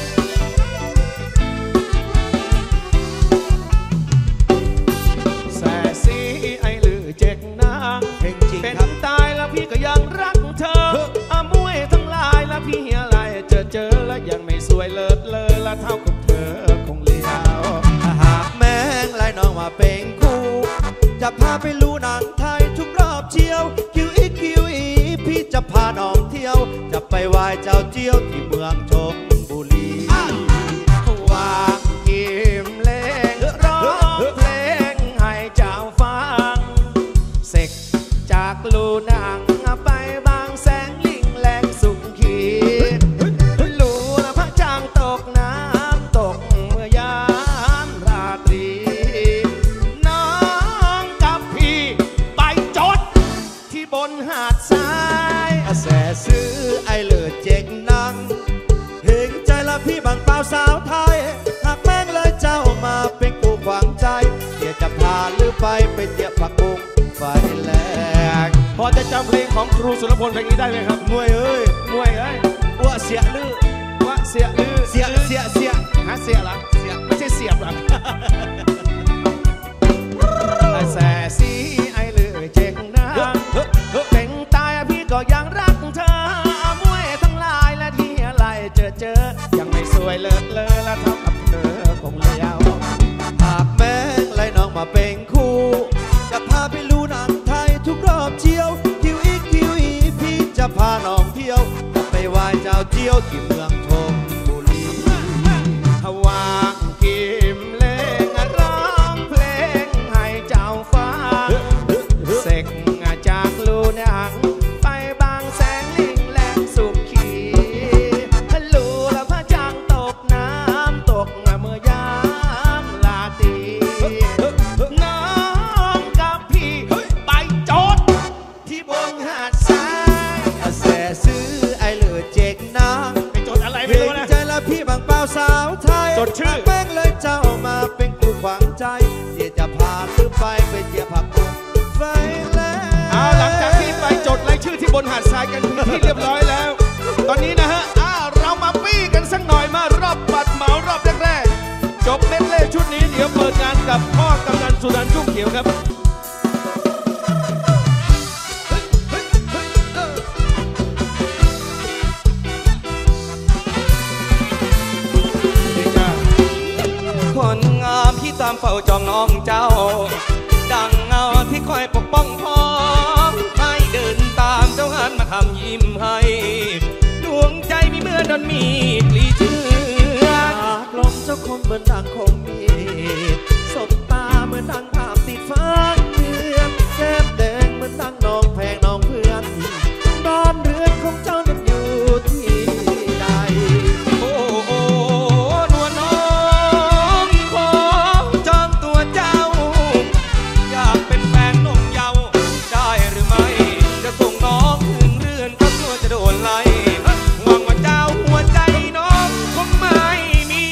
แส่สีไอลือเจ็กนางเป็นตายแล้วพี่ก็ยังรักเธออามวยทั้งหลายแล้วพี่อะไรเจอเจอแล้วยังไม่สวยเลิศเลยละเท่ากับเธอคงเลี้ยวหากแมงไล่น้องมาเป็นคู่จะพาไปลู่หนังไทยทุกรอบเที่ยวคิวอีคิวอีพี่จะพาน้องเที่ยวจะไปไหว้เจ้าเจี้ยวที่เมืองชลบุรีวางกิมเล่งร้องเพลงให้เจ้าฟังเสกจากลู่หนังไปบางแสงลิงแรงสุขีลู่ละพระจางตกน้ำตกเมื่อยามไฟไปเจียบผักบุ้งไฟแรงพอจะจำเพลงของครูสุรพลเพลงนี้ได้ไหมครับมวยเอ้ยมวยเอ้ยว่าเสียลือว่าเสียลือเสียเสียเสียฮะเสียหรอเสียไม่ใช่เสียบหรอไอ้แสสีไอ้ลือเจ๊งนะเป็นตายพี่ก็ยังรักเธอมวยทั้งหลายและที่อะไรเจอเจอยังไม่สวยเลิศเลอและเท่ากับเธอคงเลี้ยวหากแม่งไล่น้องมาเป็นคู่จะพาไปรู้หนังไทยทุกรอบเที่ยวคิวอีกคิวอีพี่จะพาน้องเที่ยวไปไหว้เจ้าเจียวที่เมืองชลบุรีฮาวากิมเล่งร้องเพลงให้เจ้าฟ้าเสกจากลูนังไปบางแสงลิงแหลมสุขีฮัลโหลแล้วพระจังตกน้ำตกเมื่อยามลาตีน้องกับพี่ไปจดที่บนหาดทรายแสซื้อไอ้เหลือเจ๊กนะไปจดอะไรไม่รู้นะใจละพี่บางเปล่าสาวไทยจดชื่อแป้งเลยเจ้ามาเป็นกูขวางใจเดี๋ยวจะพาซื้อไปไปเจียผักบุ้งไฟแล้วเอาหลังจากที่ไปจดรายชื่อที่บนหาดทรายกันที่เรียบร้อยแล้วตอนนี้นะฮะอ้าวเรามาปี้กันสักหน่อยมารอบบัตรเหมารอบแรกๆจบเล่นเล่ชุดนี้เดี๋ยวเปิดงานกับพ่อกำนันสุนันท์ชุ่มเขียวครับคนงามที่ตามเฝ้าจองน้องเจ้าดังเงาที่คอยปกป้องพ้องให้เดินตามเจ้างานมาทำยิ้มให้ดวงใจมีเมื่อดนมีกลีเชื่อลมเจ้าคมเหมือนดังคงมีสบตาเหมือนดังภาพติดฟ้าเดือนแก้มแดงเหมือนดังน้องแพงน้องเพื่อนนอนเรือนของเจ้านั้นอยู่ที่ใดโอ้โอ้นวลน้องขอจองตัวเจ้าอยากเป็นแฟนนงเยาว์ได้หรือไม่จะส่งน้องถึงเรือนก็กลัวจะโดนไล่หวังว่าเจ้าหัวใจน้องคงไม่มี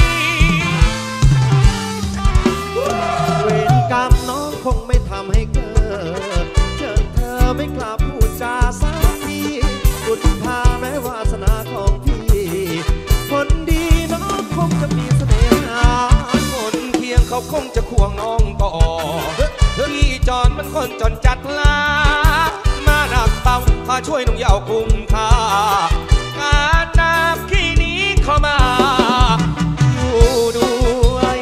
เวรกรรมน้องคงไม่ทำให้เกิดเจอเธอไม่กล้าพูดจาสักทีบุญพาแม้วาสนาของพี่คนดีน้องคงจะมีเสน่หาคนเพียงเขาคงจะควงน้องต่อพี่จอนมันคนจนจัดลามาหนักเบามาช่วยน้องเยาว์คุ้มค่าการนับขี้นี้เข้ามาอยู่ด้วย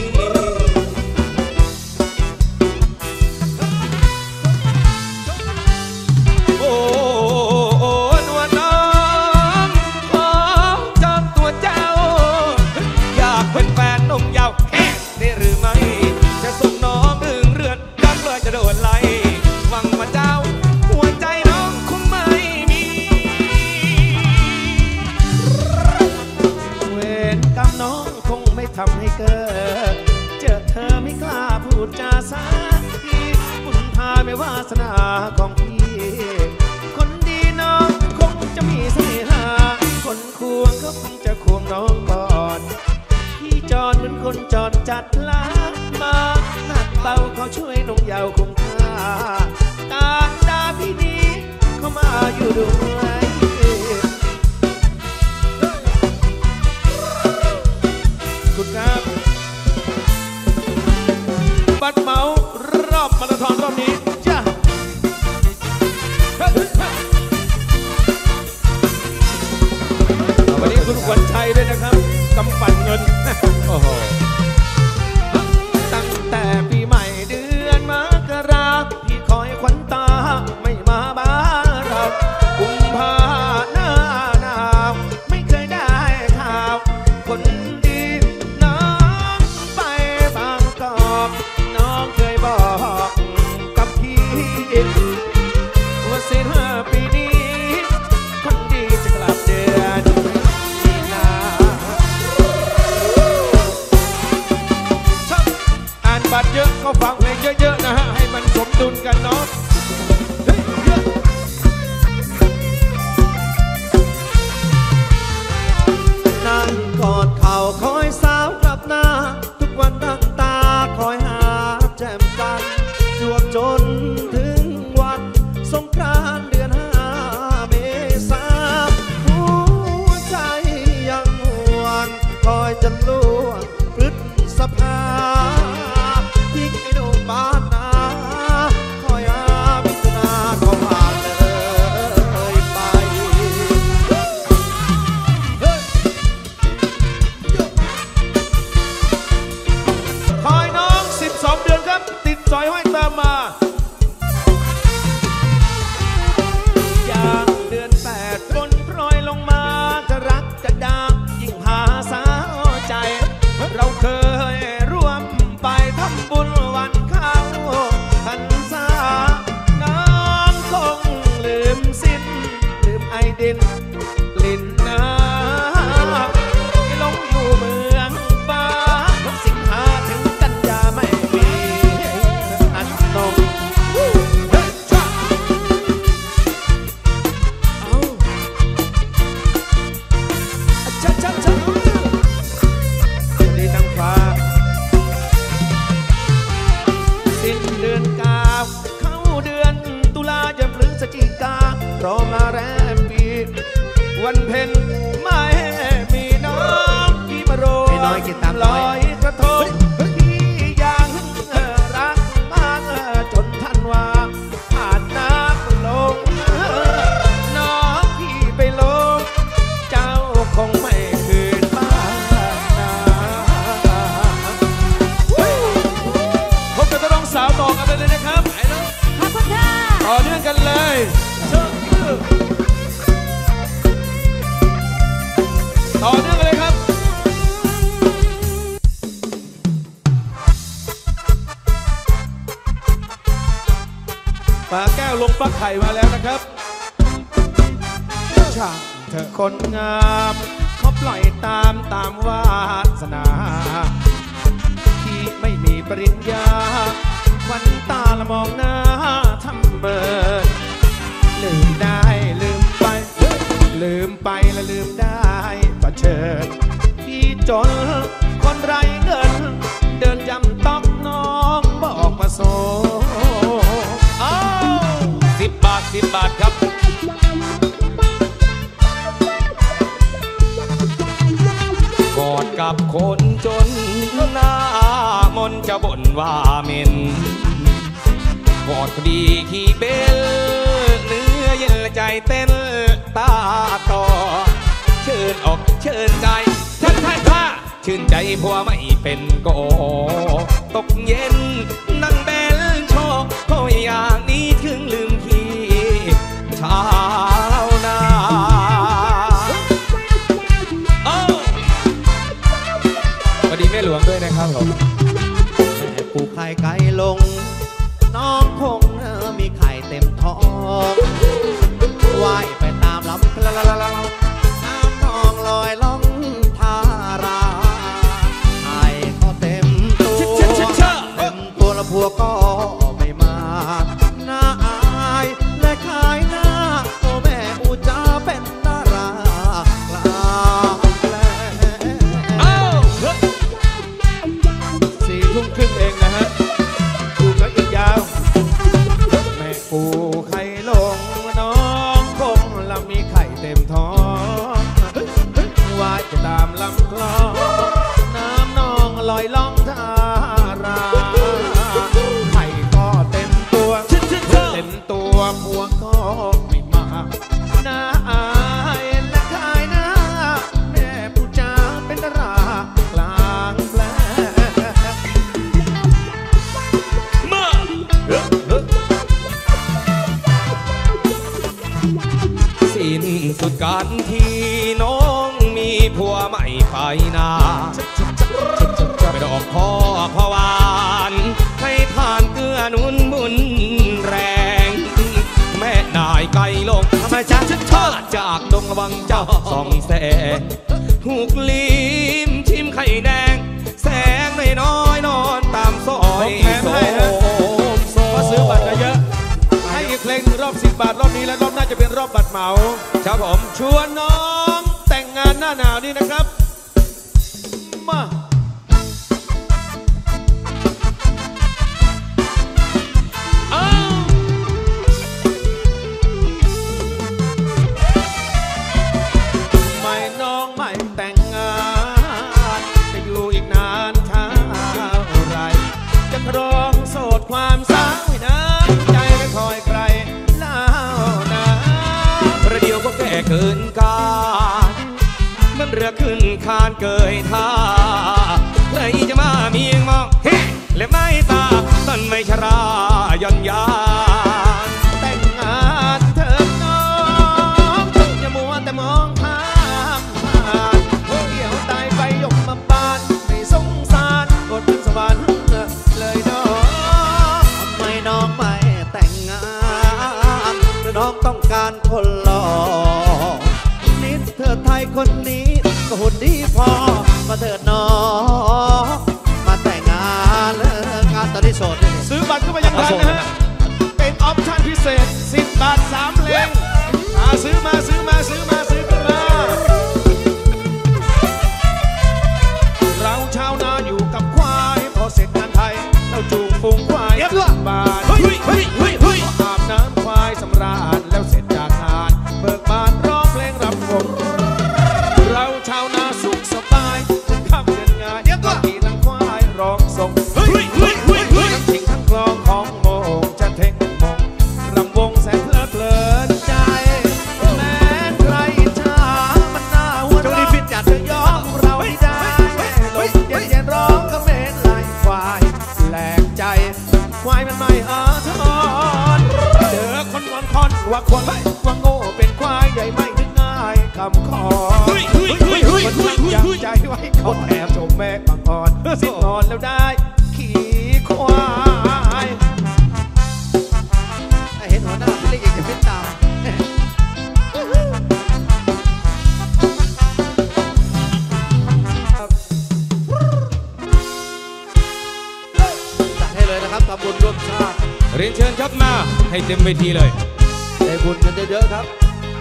โอ้โอ้นวลน้องขอจองตัวเจ้าอยากเป็นแฟนนงเยาว์แค่ได้หรือไม่จะส่งน้องถึงเรือนก็กลัวจะโดนไล่หวังว่าเจ้าหัวใจน้องคงไม่มีเวรกรรมน้องคงไม่ทำให้เกิดเจอเธอไม่กล้าพูดจาสักทีบุญพาไม่วาสนาของพี่คนดีน้องคงจะมีเสน่หาคนควงก็คงจะควงน้องก่อนพี่จอนเหมือนคนจอนจัดลักมาหนักเบาเขาช่วยน้องเยาว์คุ้มค่าการดาพี่นี้เขามาอยู่ด้วยคุณครับบัตรเหมารอบมาราธอนรอบนี้จ้าวันนี้คุณขวัญชัยด้วยนะครับกำปั่นเงินโอ้โหตั้งแต่ปีใหม่เดือนมกราพี่คอยขวัญตาไม่มาบ้านเรากุมภาหน้าหนาวไม่เคยได้ข่าวคนดีน้องไปบางกอกน้องเคยบอกกับพี่ว่าสิ้นปีนี้คนดีจะกลับเดือนมีนาอ่านบัตรเยอะก็ฟังเพลงเยอะๆนะฮะให้มันสมดุลกันเนาะนั่งกอดเข่าคอยสาวกลับหน้าทุกวันตั้งตาคอยหาแจ่มจันวันเพ็ญไม่มีน้องพี่มาโรยน้อยกินตามลอยกระทงพี่ยังรักมากจนท่านว่าผ่านน้ำลงน้องพี่ไปลงเจ้าคงไม่คืนบ้านนาพบกับน้องสาวต่อกันเลยนะครับขอบคุณค่ะต่อเนื่องกันเลยต่อเนื่องกันเลยครับปลาแก้วลงฟักไข่มาแล้วนะครับช่างเธอคนงามเขาปล่อยตามตามวาสนาที่ไม่มีปริญญาควันตาละมองหน้าทำเบิดลืมได้ลืมไปลืมไปและลืมได้ประเชิญพี่จนคนไร้เงินเดินจำต้องน้องบอกมาโซอ้าวสิบบาทสิบบาทครับกอดกับคนจนหน้ามนจะบ่นว่าเหม็นกอดดีขี้เบลเนื้อเย็นละใจเต้นตาต่อเชิญออกเชิญใจท่านท่านท่าชื่นใจผัวไม่เป็นโกตกเย็นนั่งเบลโชกโอยอย่างนี้ถึงลืมพี่ชาวนาสวัสดีแม่หลวงด้วยนะครับผมแม่ปลูกไข่ไก่ลงน้องคงมีไข่เต็มท้องว่ายไปตามลำคลาลาลาน้ำทองลอยล่องทาราไข่ก็เต็มตัวเต็มตัวแล้วผัวก็ไม่มาหน้าอายและขายหน้าโอ้แม่อูจ้าเป็นดารากลางแปลสี่ทุ่มครึ่งเองนะฮะอยู่กันอีกยาวแม่ปูไข่ลงน้องคงลำมีไข่เต็มท้องว่ายไปตามลำคลองน้ำนองลอยล่องทาราไข่ก็เต็มตัวเต็มตัวผัวก็ไม่มาหน้าอายและขายหน้าแม่ปูจ้าเป็นดารากลางแปลสิ้นสุดการที่น้องมีผัวใหม่ไปนาไม่ดอกพ่อพ่อวานให้ทานเกลือนุนบุญแรงแม่นายไก่ลงทำไมจ้าชาติจากดงวังเจ้าส่องแสงถูกลิมชิมไข่แดงแสงน้อยนอนตามซอยแถมให้นะเพราะซื้อบัตรเยอะให้อีกเพลงรอบสิบบาทรอบนี้และรอบหน้าจะเป็นรอบบัตรเหมาครับผมชวนน้องแต่งงานหน้าหนาวนี่นะครับมาไม่น้องไม่แต่งงานจะอยู่อีกนานเท่าไรจะครองโสดความสาวให้น้ำใจไม่คอยใครเล่านะประเดี๋ยวก็แก่เกินกาลมันเรือขึ้นคานเกยท่าใครจะมาเมียงมองเฮ้และไม่ตาต้นไม่ชราย่อนยานแต่งงานเถิดน้องอย่ามัวแต่มองผ่านผ่านเกี่ยวตายไปยกมาบานไม่สงสารกดสวรรค์เลยน้องทำไมน้องไม่แต่งงานน้องต้องการคนหล่อนิดเธอไทยคนนี้ก็หุ่นดีพอมาเถิดน้องมาแต่งงานเลิกงานตอนนี้โสดซื้อบัตรก็มายังทันนะฮะเป็นออปชั่นพิเศษสิบบาทสามเพลงซื้อมาซื้อมาซื้อมาซื้อกันมาเราชาวนาอยู่กับควายพอเสร็จงานไทยเราจูงฝูงควายบาทอาบน้ำควายสำราญแล้วเสร็จจากงานเบิกบานร้องเพลงรำวงควายมันไม่อาทรเจอคนงอนคอนว่าคนไม่ว่าโง่เป็นควายใหญ่ไม่ถึงง่ายคำขอคนตั้งยังใจไว้เขาแอบชมแม่บางอ่อนสิ้นนอนแล้วได้ขี่ควายเห็นหัวหน้าไม่ได้ยินจะเป็นตาจัดให้เลยนะครับทำบุญร่วมชาติเรียนเชิญครับมาให้เต็มเวทีเลยได้บุญกันเยอะๆครับ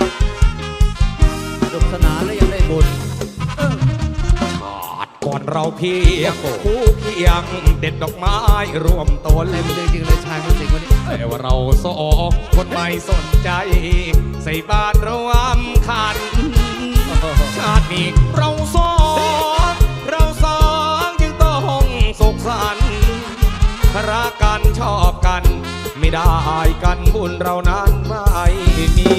สนุกสนานและยังได้บุญชาติก่อนเราเพียงคู่เคียงเด็ดดอกไม้รวมต้นเลยจริงๆเลยชายคนจริงวันนี้แต่ว่าเราสองคนไม่สนใจใส่บาตรรวมขันชาตินี้เราสองเราสองจึงต้องสุขสันต์รักกันชอบกันไม่ได้กันบุญเรานั้นไม่มี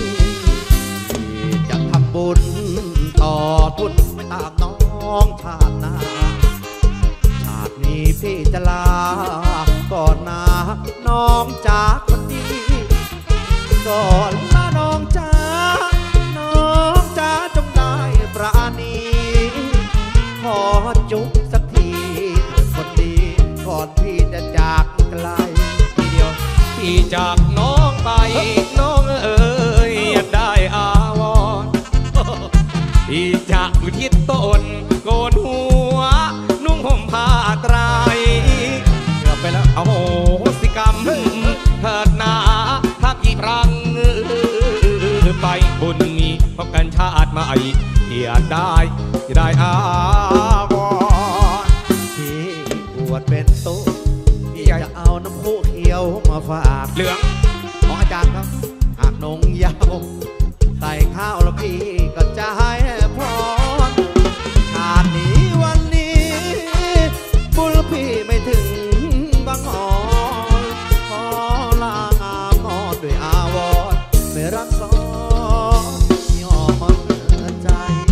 จะทำบุญต่อทุนไม่ตามน้องชาติหน้าชาตินี้พี่จะลาก่อนนะน้องจากคนดีก่อนละน้องจ้าน้องจ้าจงได้ปราณีขอจุ๊บสักทีคนดีก่อนพี่จะจากไกลทีเดียวพี่จากน้องไปน้องเอ๋ยอยากได้อาวรพี่จะอุทิศตนโกนหัวนุ่งห่มผ้าไตรเกือบไปแล้วเอาโหสิกรรมเถิดนาถ้าพี่พรังไปบุญมีพบกันชาติใหม่อยากได้ได้อาวรพี่บวชเป็นตุ๊พี่จะเอาน้ำพุเขียวมาฝากเหลืองของอาจารย์ครับหากนงยาวใส่ข้าวแล้วพี่ก็จะให้พรชาตินี้วันนี้บุญพี่ไม่ถึงบางอ่อนขอลางามงอนด้วยอาวรไม่รักซ้อนยอมใจ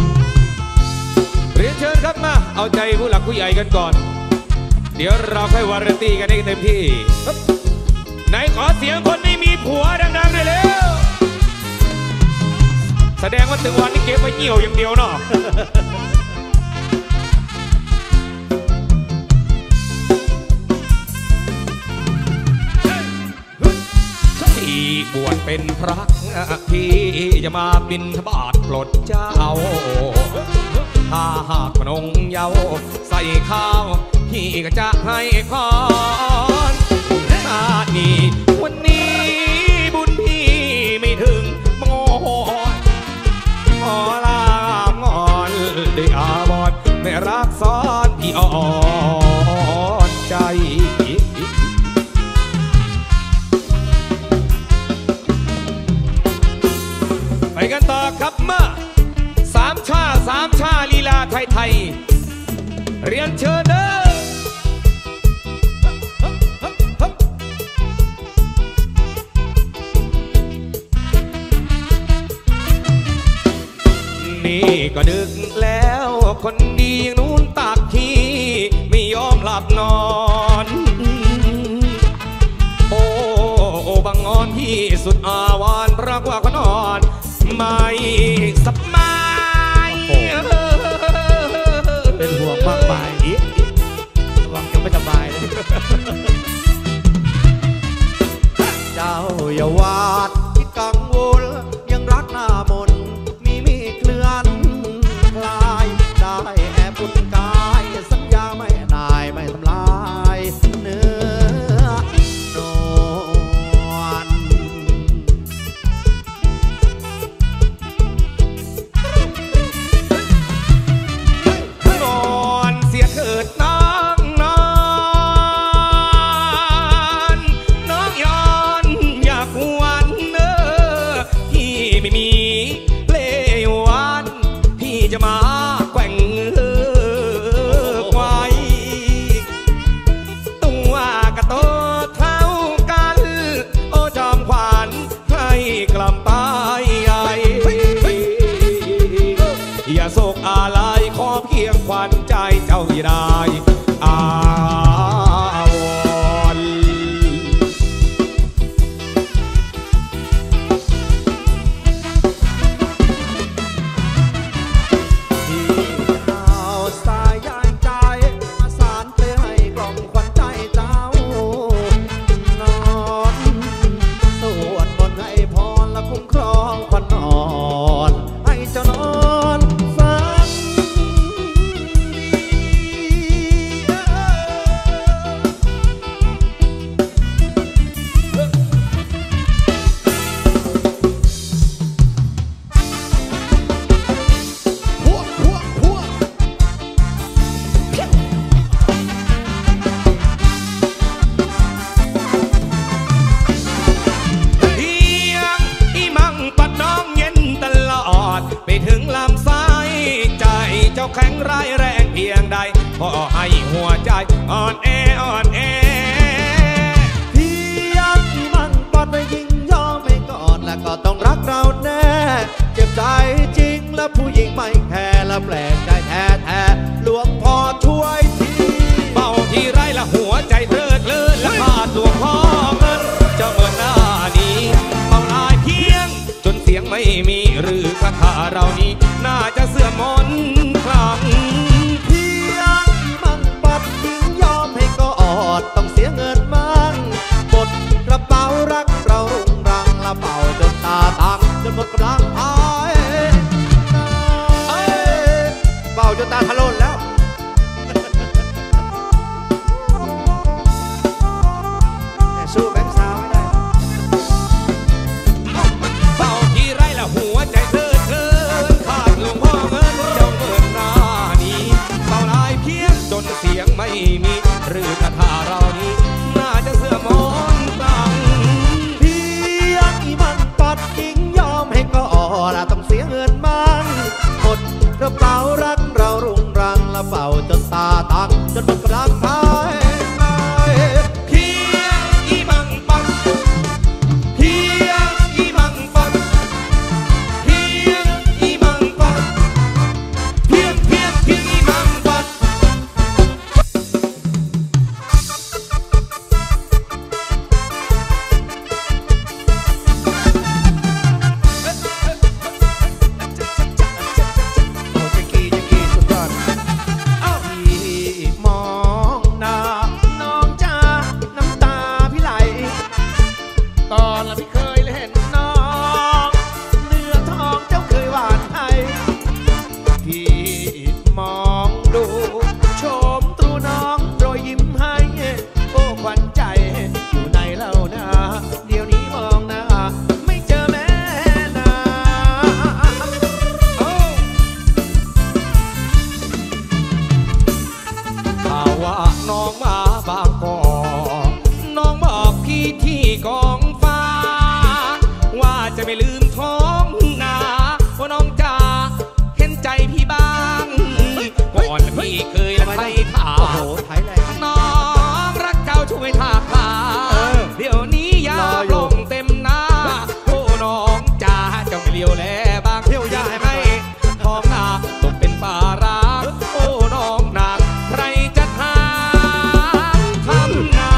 เรียนเชิญครับมาเอาใจผู้หลักผู้ใหญ่กันก่อนเดี๋ยวเราค่อยวาไรตี้กันให้เต็มที่ไหนขอเสียงคนไม่มีผัวดังๆหน่อยเร็วแสดงว่าถึงวันนี้เก็บไว้เหี่ยวอย่างเดียวเนาะที่บวชเป็นพระที่จะมาบิณฑบาตปลดเจ้าถ้าหากมนงเยาใส่ข้าวพี่ก็จะให้พรชาตินี้วันนี้บุญพี่ไม่ถึงมงอนขอลางอนด้วยอาวรไม่รักซ้อนพี่อ่อนใจไปกันต่อครับมาสามชาสามชาลีลาไทยไทยเรียนเชิญเด้อนี่ก็ดึกแล้วคนดีอย่างนู้นตากขี้ไม่ยอมหลับนอนโอ้โอ้บางงอนที่สุดอาวรรักว่าก็นอนไม่สบายเป็นห่วงมากไประวังจะไม่สบายเลยเจ้าอย่าวาดคิดกังวลยังรักหน้ามนมีมีเคลื่อนคลายได้แอบบุญกายสัญญาไม่นายไม่ทำลายเนื้อนวลนอนเสียเถิดน้องน้องน้องย้อนอยากวันเนอพี่ไม่มีเล่วันพี่จะมาแกว่งควายตัวกระโตเท่ากันโอ้จอมขวัญให้กลับไปอย่าโศกอะไรขอเพียงขวัญใจเจ้าอย่าได้อาวรใจจริงและผู้หญิงไม่แคร์และแปลกใจแท้แท้หลวงพ่อช่วยทีเป่าที่ไรละหัวใจเติร์ดเลิศและขาดหลวงพ่อเงินเจ้าเมื่อหน้านี้เป่าลายเพียงจนเสียงไม่มีหรือคาถาเรานี้น่าจะเสื่อมมนคลังเพียงมันปัดยิงยอมให้ก็อดต้องเสียเงินมั่งหมดกระเป๋ารักเรารุ่งรังละเป่าจนตาตังจนหมดกำลังหายเป่าจนตาทะลุแล้วสู้แบงค์สาวไม่ได้เป่าที่ไรละหัวใจเติร์ดเลิศขาดหลวงพ่อเงินเจ้าเมื่อหน้านี้เป่าลายเพียงจนเสียงไม่มีหรือคาถาเรานี้น่าจะเสื่อมมนตังเพียงอีมันปัดยิงยอมให้ก็อดต้องเสียเงินมั่งหมดกระเป๋ารักเรารุ่งรังละเป่าจนตาตังจนหมดกำลังหายเพียงอีมังปัดเพียงอีมังปัดเพียงอีมังปัดเพียงเพียงเพียงอีมังปัดมองหน้าน้องจ้าน้ำตาพี่ไหลตอนละพี่เคยเห็นน้องเนื้อทองเจ้าเคยหวานให้พี่มองดูชมตรูน้องโปรยยิ้มให้โอ้ขวัญใจอยู่ในเล่านาเดี๋ยวนี้มองหน้าไม่เจอแม่นาข่าวว่าน้องมาบางกอกน้องบอกพี่ที่กองฟ้าว่าจะไม่ลืมท้องนาว่าน้องจ๋าเห็นใจพี่บ้างก่อนพี่เคยละไทยถาโอ้โหไทยแรงน้องรักเจ้าช่วยถากขาเดี๋ยวนี้ยาลงเต็มหน้าโอ้น้องจ๋าเจ้าไม่เลี้ยวแลบ้างเที่ยวยาให้ท้องนาตกเป็นป่าร้างโอ้น้องนางใครจะทางทำนา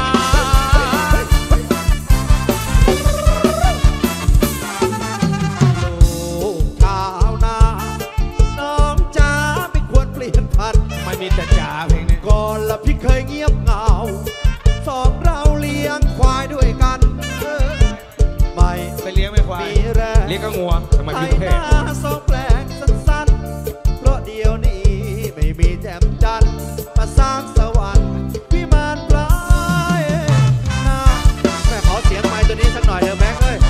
ลูกชาวนาน้องจ้าไม่ควรเปลี่ยนพันไม่มีแต่จ่าเพลงนี้ก่อนละพี่เคยเงียบเหงาสองเราเลี้ยงควายด้วยกันไม่ไปเลี้ยงไม่ควายมีแรงเลี้ยงก็งัวทำไมไถพี่เทนาสองแปลงสั้นๆเพราะเดี๋ยวนี้ไม่มีแจ่มจันทร์มาสร้างสวรรค์วิมานปลายนาแม่ขอเสียงไม้ตัวนี้สักหน่อยเถอะแม็กเอ้ย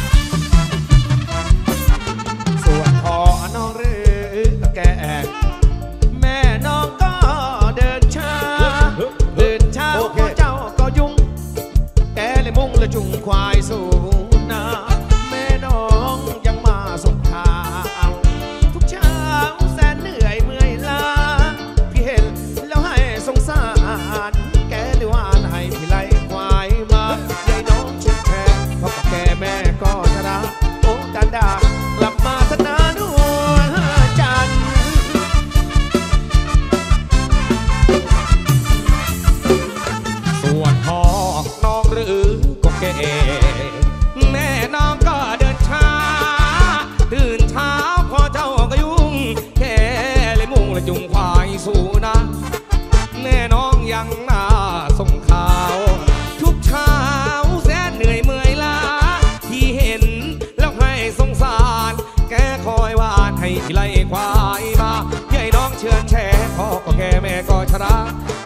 ส่วนพอน้องหรือแกแม่น้องก็เดินช้าเดินช้าเพราะเจ้าก็ยุ่งแกเลยมุ่งและจุงควายสู่นาแม่น้องยังมาส่งข่าวทุกเช้าแสนเหนื่อยเมื่อยล้าพี่เห็นแล้วให้สงสารแกเลยว่าให้พี่ไล่ควายมาใหญ่น้องชุดแทนเพราะแกแม่ก็ชนะโอ้กันดากลับมาธนาหัวจันทร์ส่วนพ่อน้องหรือก็แก่แม่น้องก็เดินช้าตื่นเช้าพอเจ้าก็ยุ่งแค่เลยมุ่งและจุงควายสู่นะแม่น้องยังน่าส่งข่าวทุกเช้าแสนเหนื่อยเมื่อยล้าที่เห็นแล้วให้สงสารแกคอยวานให้ที่ไล่ควายมาใหญ่น้องเชื่อนแช่พ่อก็แก่แม่ก็ชรา